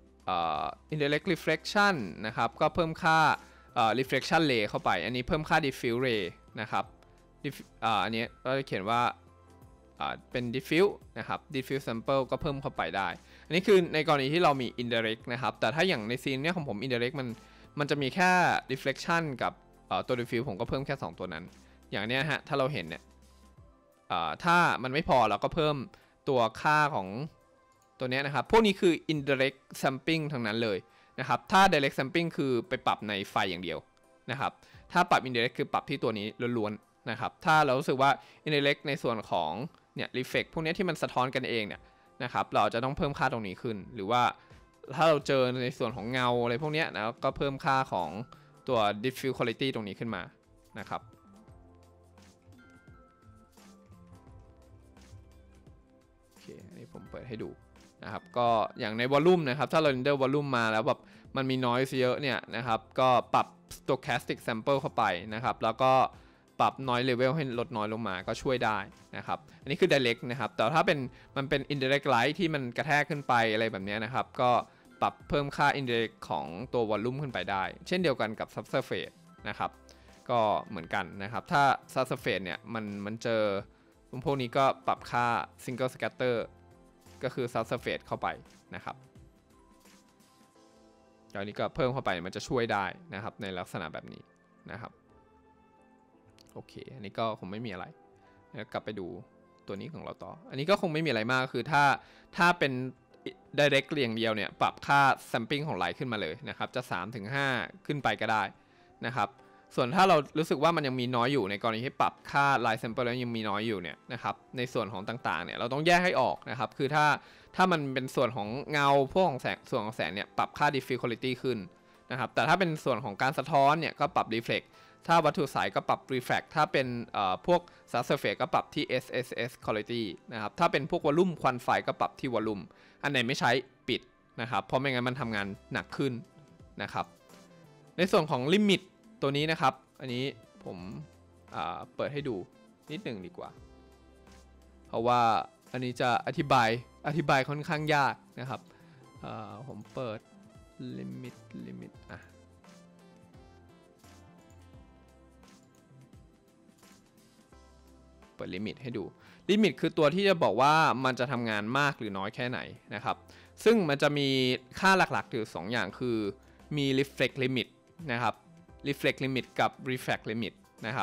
indirect reflection นะครับก็เพิ่มค่า reflection ray เข้าไปอันนี้เพิ่มค่า diffuse ray นะครับอันนี้เราจะเขียนว่าเป็น diffuse นะครับ diffuse sample ก็เพิ่มเข้าไปได้อันนี้คือในกรณีที่เรามี indirect นะครับแต่ถ้าอย่างในซีนเนี้ยของผม indirect มันมันจะมีแค่ reflection กับตัว diffuse ผมก็เพิ่มแค่สองตัวนั้นอย่างเนี้ยฮะถ้าเราเห็นเนี่ยถ้ามันไม่พอเราก็เพิ่มตัวค่าของตัวนี้นะครับพวกนี้คือ indirect sampling ทั้งนั้นเลยนะครับถ้า direct sampling คือไปปรับในไฟอย่างเดียวนะครับถ้าปรับ indirect คือปรับที่ตัวนี้ล้วนๆนะครับถ้าเรารู้สึกว่า indirect ในส่วนของเนี่ย reflect พวกนี้ที่มันสะท้อนกันเองเนี่ยนะครับเราจะต้องเพิ่มค่าตรงนี้ขึ้นหรือว่าถ้าเราเจอในส่วนของเงาอะไรพวกนี้นะก็เพิ่มค่าของตัว diffuse quality ตรงนี้ขึ้นมานะครับโอเคอันนี้ผมเปิดให้ดูนะครับก็อย่างใน volume นะครับถ้าเรา render volume มาแล้วแบบมันมี noise เยอะเนี่ยนะครับก็ปรับ stochastic sample เข้าไปนะครับแล้วก็ปรับ noise level ให้ลดน้อยลงมาก็ช่วยได้นะครับอันนี้คือ direct นะครับแต่ถ้าเป็นมันเป็น indirect light ที่มันกระแทกขึ้นไปอะไรแบบนี้นะครับก็ปรับเพิ่มค่า indirect ของตัว volume ขึ้นไปได้เช่นเดียวกันกับ subsurface นะครับก็เหมือนกันนะครับถ้า subsurface เนี่ยมันมันเจอพวกนี้ก็ปรับค่า single scatter ก็คือ subsurface เข้าไปนะครับตอนนี้ก็เพิ่มเข้าไปมันจะช่วยได้นะครับในลักษณะแบบนี้นะครับโอเคอันนี้ก็คงไม่มีอะไรแล้วกลับไปดูตัวนี้ของเราต่ออันนี้ก็คงไม่มีอะไรมากคือถ้าถ้าเป็น direct อย่างเดียวเนี่ยปรับค่า sampling ของไลท์ขึ้นมาเลยนะครับจะ สามถึงห้า ขึ้นไปก็ได้นะครับส่วนถ้าเรารู้สึกว่ามันยังมีน้อยอยู่ในกรณีที่ปรับค่า light sample แล้วยังมีน้อยอยู่เนี่ยนะครับในส่วนของต่างๆเนี่ยเราต้องแยกให้ออกนะครับคือถ้าถ้ามันเป็นส่วนของเงาพวกของแสงส่วนของแสงเนี่ยปรับค่า diffuse quality ขึ้นนะครับแต่ถ้าเป็นส่วนของการสะท้อนเนี่ยก็ปรับ reflect ถ้าวัตถุใสก็ปรับ refract ถ้าเป็นพวก subsurface ก็ปรับที่ เอส เอส เอส quality นะครับถ้าเป็นพวกวอลลุ่มควันไฟก็ปรับที่วอลลุ่มอันไหนไม่ใช้ปิดนะครับเพราะไม่งั้นมันทำงานหนักขึ้นนะครับในส่วนของลิมิตตัวนี้นะครับอันนี้ผมเปิดให้ดูนิดหนึ่งดีกว่าเพราะว่าอันนี้จะอธิบายอธิบายค่อนข้างยากนะครับผมเปิดลิมิตลิมิตอ่ะเปิดลิมิตให้ดูลิมิตคือตัวที่จะบอกว่ามันจะทำงานมากหรือน้อยแค่ไหนนะครับซึ่งมันจะมีค่าหลักๆอยู่สองอย่างคือมี reflect limit นะครับ reflect limit กับ refract limit นะครับ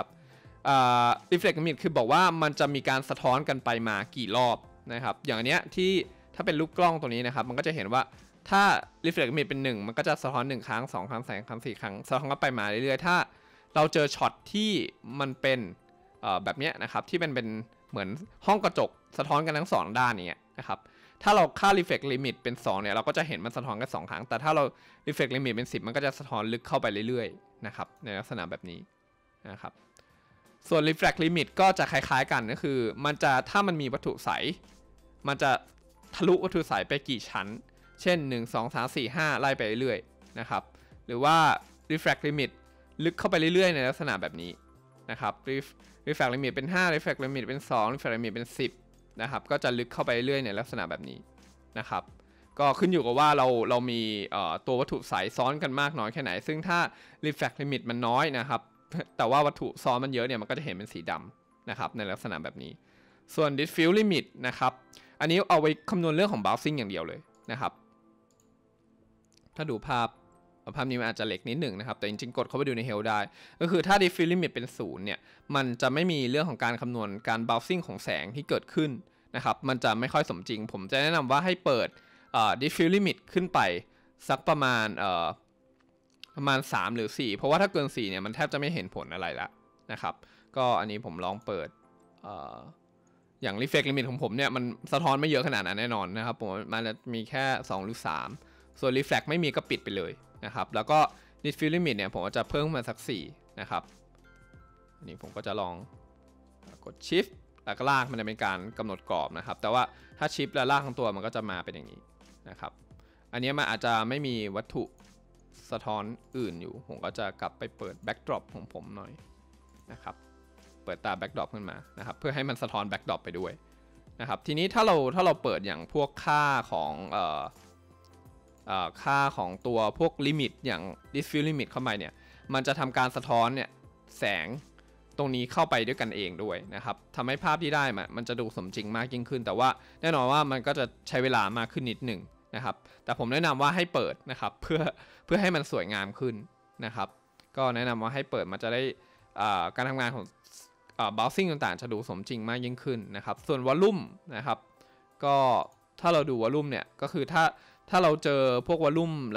uh, reflect limit คือบอกว่ามันจะมีการสะท้อนกันไปมากี่รอบนะครับอย่างเนี้ยที่ถ้าเป็นรูปกล้องตัวนี้นะครับมันก็จะเห็นว่าถ้า reflect limit เป็นหนึ่งมันก็จะสะท้อนหนึ่งครั้งสองครั้งสามครั้งสี่ครั้งสะท้อนกันไปมาเรื่อยๆถ้าเราเจอช็อตที่มันเป็นแบบนี้นะครับที่เป็นเป็นเหมือนห้องกระจกสะท้อนกันทั้งสองด้านนี้นะครับถ้าเราค่า reflect limit เป็นสองเนี่ยเราก็จะเห็นมันสะท้อนกันสองครั้งแต่ถ้าเรา reflect limit เป็นสิบมันก็จะสะท้อนลึกเข้าไปเรื่อยๆนะครับในลักษณะแบบนี้นะครับส่วน refract limit ก็จะคล้ายๆกันก็คือมันจะถ้ามันมีวัตถุใสมันจะทะลุวัตถุใสไปกี่ชั้นเช่นหนึ่ง สอง สาม สี่ ห้าไล่ไปเรื่อยๆนะครับหรือว่า refract limit ลึกเข้าไปเรื่อยๆในลักษณะแบบนี้นะครับ refract limit เป็นห้า refract limit เป็นสอง refract limit เป็นสิบนะครับก็จะลึกเข้าไปเรื่อยๆในลักษณะแบบนี้นะครับก็ขึ้นอยู่กับว่าเราเรามีตัววัตถุใสซ้อนกันมากน้อยแค่ไหนซึ่งถ้า refract limit มันน้อยนะครับแต่ว่าวัตถุซ้อนมันเยอะเนี่ยมันก็จะเห็นเป็นสีดำนะครับในลักษณะแบบนี้ส่วน diffuse limit นะครับอันนี้เอาไว้คำนวณเรื่องของ bouncing อย่างเดียวเลยนะครับถ้าดูภาพภาพนี้มันอาจจะเล็กนิดหนึ่งนะครับแต่จริงๆกดเข้าไปดูใน Help ได้ก็คือถ้า diffuse limit เป็นศูนย์เนี่ยมันจะไม่มีเรื่องของการคำนวณการ bouncing ของแสงที่เกิดขึ้นนะครับมันจะไม่ค่อยสมจริงผมจะแนะนำว่าให้เปิด diffuse limit ขึ้นไปสักประมาณประมาณสามหรือสี่เพราะว่าถ้าเกินสี่เนี่ยมันแทบจะไม่เห็นผลอะไรละนะครับก็อันนี้ผมลองเปิด อ, อย่าง reflect limit ของผมเนี่ยมันสะท้อนไม่เยอะขนาดนั้นแน่นอนนะครับผมมันจะมีแค่สองหรือสามส่วน refract ไม่มีก็ปิดไปเลยนะครับแล้วก็ diffuse limit เนี่ยผมจะเพิ่มมาสักสี่นะครับอันนี้ผมก็จะลองกด shift แล้วก็ลากมันจะเป็นการกำหนดกรอบนะครับแต่ว่าถ้า shift แล้วลากทั้งตัวมันก็จะมาเป็นอย่างนี้นะครับอันนี้มันอาจจะไม่มีวัตถุสะท้อนอื่นอยู่ผมก็จะกลับไปเปิด backdrop ของผมหน่อยนะครับเปิดตา backdrop ขึ้นมานะครับเพื่อให้มันสะท้อน backdrop ไปด้วยนะครับทีนี้ถ้าเราถ้าเราเปิดอย่างพวกค่าของเอ่อค่าของตัวพวกลิมิตอย่าง diffuse limit เข้าไปเนี่ยมันจะทำการสะท้อนเนี่ยแสงตรงนี้เข้าไปด้วยกันเองด้วยนะครับทำให้ภาพที่ได้มันมันจะดูสมจริงมากยิ่งขึ้นแต่ว่าแน่นอนว่ามันก็จะใช้เวลามากขึ้นนิดหนึ่งนะครับแต่ผมแนะนำว่าให้เปิดนะครับเพื่อเพื่อให้มันสวยงามขึ้นนะครับก็แนะนำว่าให้เปิดมันจะได้การทำงานของbouncing ต่างๆจะดูสมจริงมากยิ่งขึ้นนะครับส่วนวอลลุ่มนะครับก็ถ้าเราดูวอลลุ่มเนี่ยก็คือถ้าถ้าเราเจอพวกวอลลุ่มแล้ว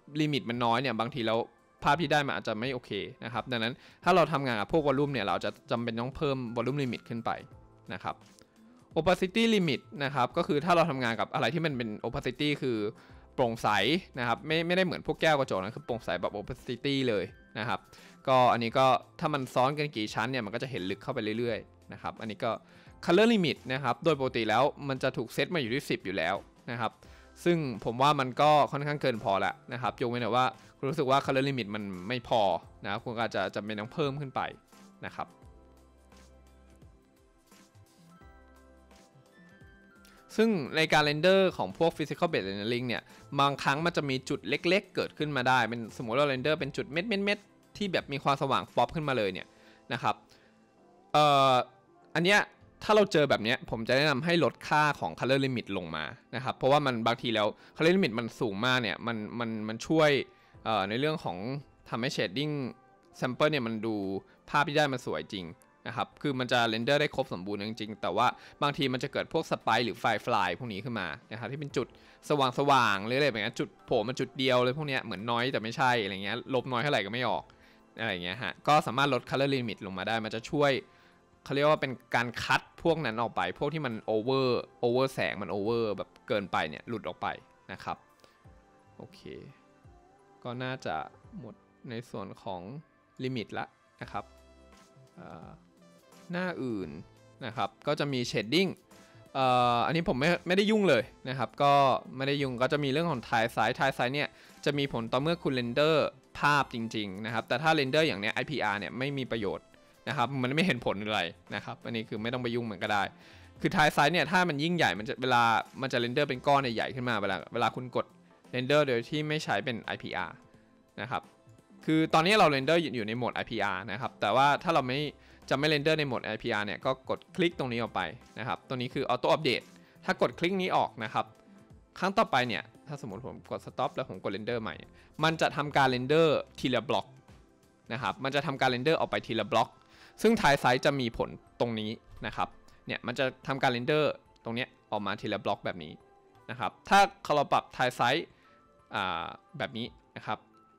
ลิมิตมันน้อยเนี่ยบางทีแล้วภาพที่ได้มันอาจจะไม่โอเคนะครับดังนั้นถ้าเราทำงานกับพวกวอลลุ่มเนี่ยเราจะจำเป็นต้องเพิ่มวอลลุ่มลิมิตขึ้นไปนะครับ opacity limit นะครับก็คือถ้าเราทำงานกับอะไรที่มันเป็น opacity คือโปร่งใสนะครับไม่ไม่ได้เหมือนพวกแก้วกระจกนะคือโปร่งใสแบบ opacity เลยนะครับก็อันนี้ก็ถ้ามันซ้อนกันกี่ชั้นเนี่ยมันก็จะเห็นลึกเข้าไปเรื่อยๆนะครับอันนี้ก็ color limit นะครับโดยปกติแล้วมันจะถูกเซตมาอยู่ที่สิบอยู่แล้วนะครับซึ่งผมว่ามันก็ค่อนข้างเกินพอแล้วนะครับยกเว้นแต่ว่าคุณรู้สึกว่า color limit มันไม่พอนะครับคุณอาจจะจำเป็นต้องเพิ่มขึ้นไปนะครับซึ่งในการเรนเดอร์ของพวก physical based rendering เนี่ยบางครั้งมันจะมีจุดเล็กๆเกิดขึ้นมาได้เป็นสมมติเราเรนเดอร์เป็นจุดเม็ดๆๆที่แบบมีความสว่างป๊อปขึ้นมาเลยเนี่ยนะครับเอ่ออันเนี้ยถ้าเราเจอแบบนี้ผมจะแนะนำให้ลดค่าของ color limit ลงมานะครับเพราะว่ามันบางทีแล้ว color limit มันสูงมากเนี่ยมันมันมันช่วยในเรื่องของทำให้ shading sample เนี่ยมันดูภาพที่ได้มันสวยจริงนะครับคือมันจะเรนเดอร์ได้ครบสมบูรณ์จริงๆแต่ว่าบางทีมันจะเกิดพวกสไปร์หรือไฟฟลายพวกนี้ขึ้นมานะครับที่เป็นจุดสว่างๆหรืออะไรแบบนี้จุดโผล่มาจุดเดียวเลยพวกนี้เหมือนน้อยแต่ไม่ใช่อะไรเงี้ยลบน้อยเท่าไหร่ก็ไม่ออกอะไรเงี้ยฮะก็สามารถลด color limit ลงมาได้มันจะช่วยเขาเรียกว่าเป็นการคัดพวกนั้นออกไปพวกที่มันโอเวอร์โอเวอร์แสงมันโอเวอร์แบบเกินไปเนี่ยหลุดออกไปนะครับโอเคก็น่าจะหมดในส่วนของลิมิตละนะครับหน้าอื่นนะครับก็จะมี shading เอ่ออันนี้ผมไม่ไม่ได้ยุ่งเลยนะครับก็ไม่ได้ยุ่งก็จะมีเรื่องของ Tile Size Tile Size เนี่ยจะมีผลต่อเมื่อคุณเรนเดอร์ภาพจริงๆนะครับแต่ถ้าเรนเดอร์อย่างเนี้ย ไอ พี อาร์ เนี่ยไม่มีประโยชน์นะครับมันไม่เห็นผลอะไรนะครับอันนี้คือไม่ต้องไปยุ่งมันก็ได้คือ Tile Size เนี่ยถ้ามันยิ่งใหญ่มันจะเวลามันจะเรนเดอร์เป็นก้อนใหญ่ขึ้นมาเวลาเวลาคุณกดเรนเดอร์โดยที่ไม่ใช้เป็น ไอ พี อาร์ นะครับคือตอนนี้เราเรนเดอร์อยู่ในโหมด ไอ พี อาร์ นะครับแต่ว่าถ้าเราไม่จะไม่เรนเดอร์ในโหมด ไอ พี อาร์ เนี่ยก็กดคลิกตรงนี้ออกไปนะครับตัวนี้คือ Auto Update ถ้ากดคลิกนี้ออกนะครับครั้งต่อไปเนี่ยถ้าสมมติผมกด Stop แล้วผมกดเรนเดอร์ใหม่มันจะทำการเรนเดอร์ทีละบล็อกนะครับมันจะทำการเรนเดอร์ออกไปทีละบล็อกซึ่ง Tile Size จะมีผลตรงนี้นะครับเนี่ยมันจะทำการเรนเดอร์ตรงนี้ออกมาทีละบล็อกแบบนี้นะครับถ้าเราปรับ Tile Size แบบนี้นะครับ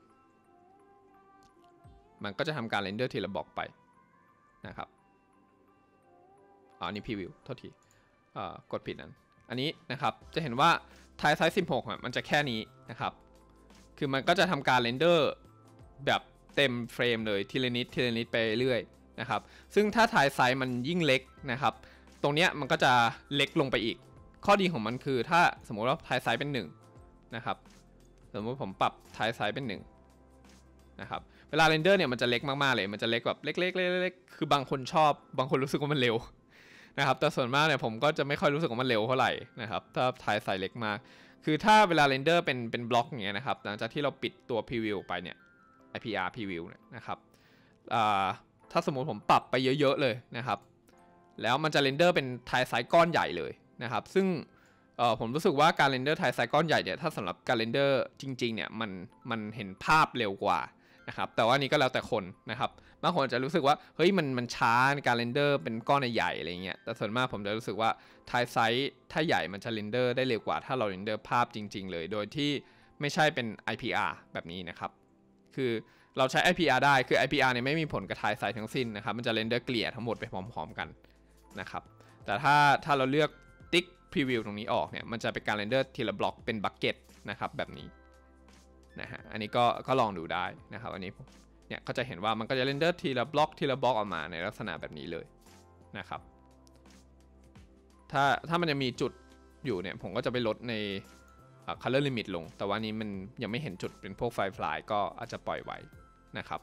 มันก็จะทำการเรนเดอร์ทีละบล็อกไปนะครับอ๋ออันนี้พรีวิวโทษทีกดผิดนั้นอันนี้นะครับจะเห็นว่า Tile Size สิบหกมันจะแค่นี้นะครับคือมันก็จะทำการเรนเดอร์แบบเต็มเฟรมเลยทีละนิดทีละนิดไปเรื่อยนะครับซึ่งถ้า Tile Size มันยิ่งเล็กนะครับตรงเนี้ยมันก็จะเล็กลงไปอีกข้อดีของมันคือถ้าสมมติว่า Tile Size เป็นหนึ่งนะครับสมมติผมปรับ Tile Size เป็นหนึ่งนะครับเวลาเรนเดอร์เนี่ยมันจะเล็กมากๆเลยมันจะเล็กแบบเล็กๆเล็กๆคือบางคนชอบบางคนรู้สึกว่ามันเร็วนะครับแต่ส่วนมากเนี่ยผมก็จะไม่ค่อยรู้สึกว่ามันเร็วเท่าไหร่นะครับถ้าTile Sizeเล็กมากคือถ้าเวลาเรนเดอร์เป็นเป็นบล็อกอย่างเงี้ยนะครับหลังจากที่เราปิดตัว Preview ไปเนี่ย ไอ พี อาร์ Preview เนี่ยนะครับถ้าสมมติผมปรับไปเยอะๆเลยนะครับแล้วมันจะเรนเดอร์เป็น Tile Size ก้อนใหญ่เลยนะครับซึ่งผมรู้สึกว่าการเรนเดอร์ Tile Size ก้อนใหญ่เนี่ยถ้าสำหรับการเรนเดอร์จริงๆเนี่ยมันมันเห็นภาพเร็วกว่านะครับแต่ว่านี้ก็แล้วแต่คนนะครับบางคนจะรู้สึกว่าเฮ้ยมันมันช้าในการเรนเดอร์เป็นก้อนใหญ่อะไรเงี้ยแต่ส่วนมากผมจะรู้สึกว่า Tile Size ถ้าใหญ่มันจะเรนเดอร์ได้เร็วกว่าถ้าเราเรนเดอร์ภาพจริงๆเลยโดยที่ไม่ใช่เป็น ไอ พี อาร์ แบบนี้นะครับคือเราใช้ ไอ พี อาร์ ได้คือ ไอ พี อาร์ เนี่ยไม่มีผลกับ Tile Size ทั้งสิ้นนะครับมันจะเรนเดอร์เกลี่ยทั้งหมดไปพร้อมๆกันนะครับแต่ถ้าถ้าเราเลือกติ๊ก Preview ตรงนี้ออกเนี่ยมันจะเป็นการเรนเดอร์ทีละบล็อกเป็นบัคเก็ตนะครับแบบนี้นะฮะอันนี้ก็ก็ลองดูได้นะครับอันนี้เนี่ยก็จะเห็นว่ามันก็จะเรนเดอร์ทีละบล็อกทีละบล็อกออกมาในลักษณะแบบนี้เลยนะครับถ้าถ้ามันจะมีจุดอยู่เนี่ยผมก็จะไปลดใน color limit ลงแต่ว่านี้มันยังไม่เห็นจุดเป็นพวกไฟฟลายก็อาจจะปล่อยไว้นะครับ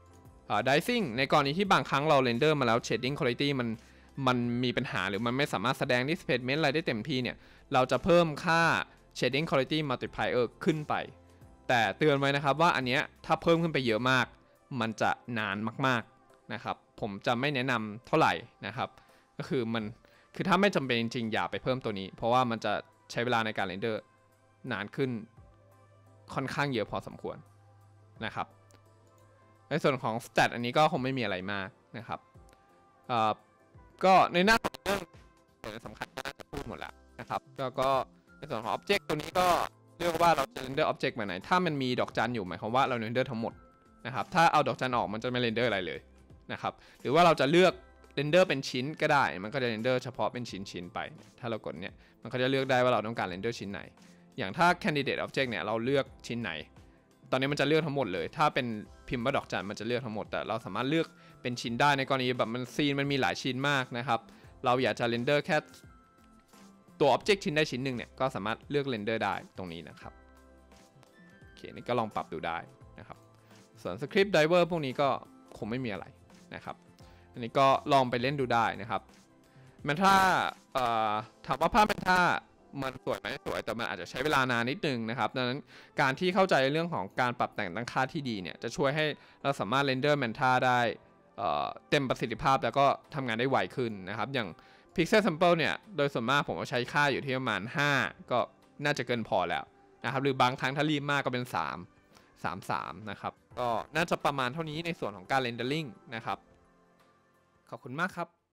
dicing ในกรณีที่บางครั้งเราเรนเดอร์มาแล้ว shading quality มันมันมีปัญหาหรือมันไม่สามารถแสดง displacement อะไรได้เต็มที่เนี่ยเราจะเพิ่มค่า shading quality multiplier ขึ้นไปแต่เตือนไว้นะครับว่าอันเนี้ยถ้าเพิ่มขึ้นไปเยอะมากมันจะนานมากๆนะครับผมจะไม่แนะนำเท่าไหร่นะครับก็คือมันคือถ้าไม่จำเป็นจริงๆอย่าไปเพิ่มตัวนี้เพราะว่ามันจะใช้เวลาในการเรนเดอร์นานขึ้นค่อนข้างเยอะพอสมควรนะครับในส่วนของ stat อันนี้ก็คงไม่มีอะไรมากนะครับก็ในหน้าเรื่องสำคัญน่าจะพูดหมดแล้วนะครับแล้วก็ในส่วนของ object ตัวนี้ก็เลือกว่าเราจะ render object แบบไหนถ้ามันมีดอกจันอยู่หมายความว่าเรา render ทั้งหมดนะครับถ้าเอาดอกจันออกมันจะไม่ render อะไรเลยนะครับหรือว่าเราจะเลือก render เป็นชิ้นก็ได้มันก็จะ render เฉพาะเป็นชิ้นๆไปถ้าเรากดเนี่ยมันก็จะเลือกได้ว่าเราต้องการ render ชิ้นไหนอย่างถ้า candidate object เนี่ยเราเลือกชิ้นไหนตอนนี้มันจะเลือกทั้งหมดเลยถ้าเป็นพิมพ์ว่าดอกจันมันจะเลือกทั้งหมดแต่เราสามารถเลือกเป็นชิ้นได้ในกรณีแบบมันซีนมันมีหลายชิ้นมากนะครับเราอยากจะ render แค่ตัว object ชิ้นได้ชิ้นหนึ่งเนี่ยก็สามารถเลือก render ได้ตรงนี้นะครับโอเคนี่ก็ลองปรับดูได้นะครับส่วน script driver พวกนี้ก็คงไม่มีอะไรนะครับอันนี้ก็ลองไปเล่นดูได้นะครับมันถ้าถามว่าภาพมันถ้ามันสวยไหมสวยแต่มันอาจจะใช้เวลานานนิดนึงนะครับดังนั้นการที่เข้าใจเรื่องของการปรับแต่งตั้งค่าที่ดีเนี่ยจะช่วยให้เราสามารถเรนเดอร์แมนท่าได้เต็มประสิทธิภาพแล้วก็ทำงานได้ไวขึ้นนะครับอย่าง Pixel Sample เนี่ยโดยส่วนมากผมใช้ค่าอยู่ที่ประมาณห้าก็น่าจะเกินพอแล้วนะครับหรือบางครั้งถ้ารีบมากก็เป็นสาม สาม สามนะครับก็น่าจะประมาณเท่านี้ในส่วนของการเรนเดอร์ลิงนะครับขอบคุณมากครับ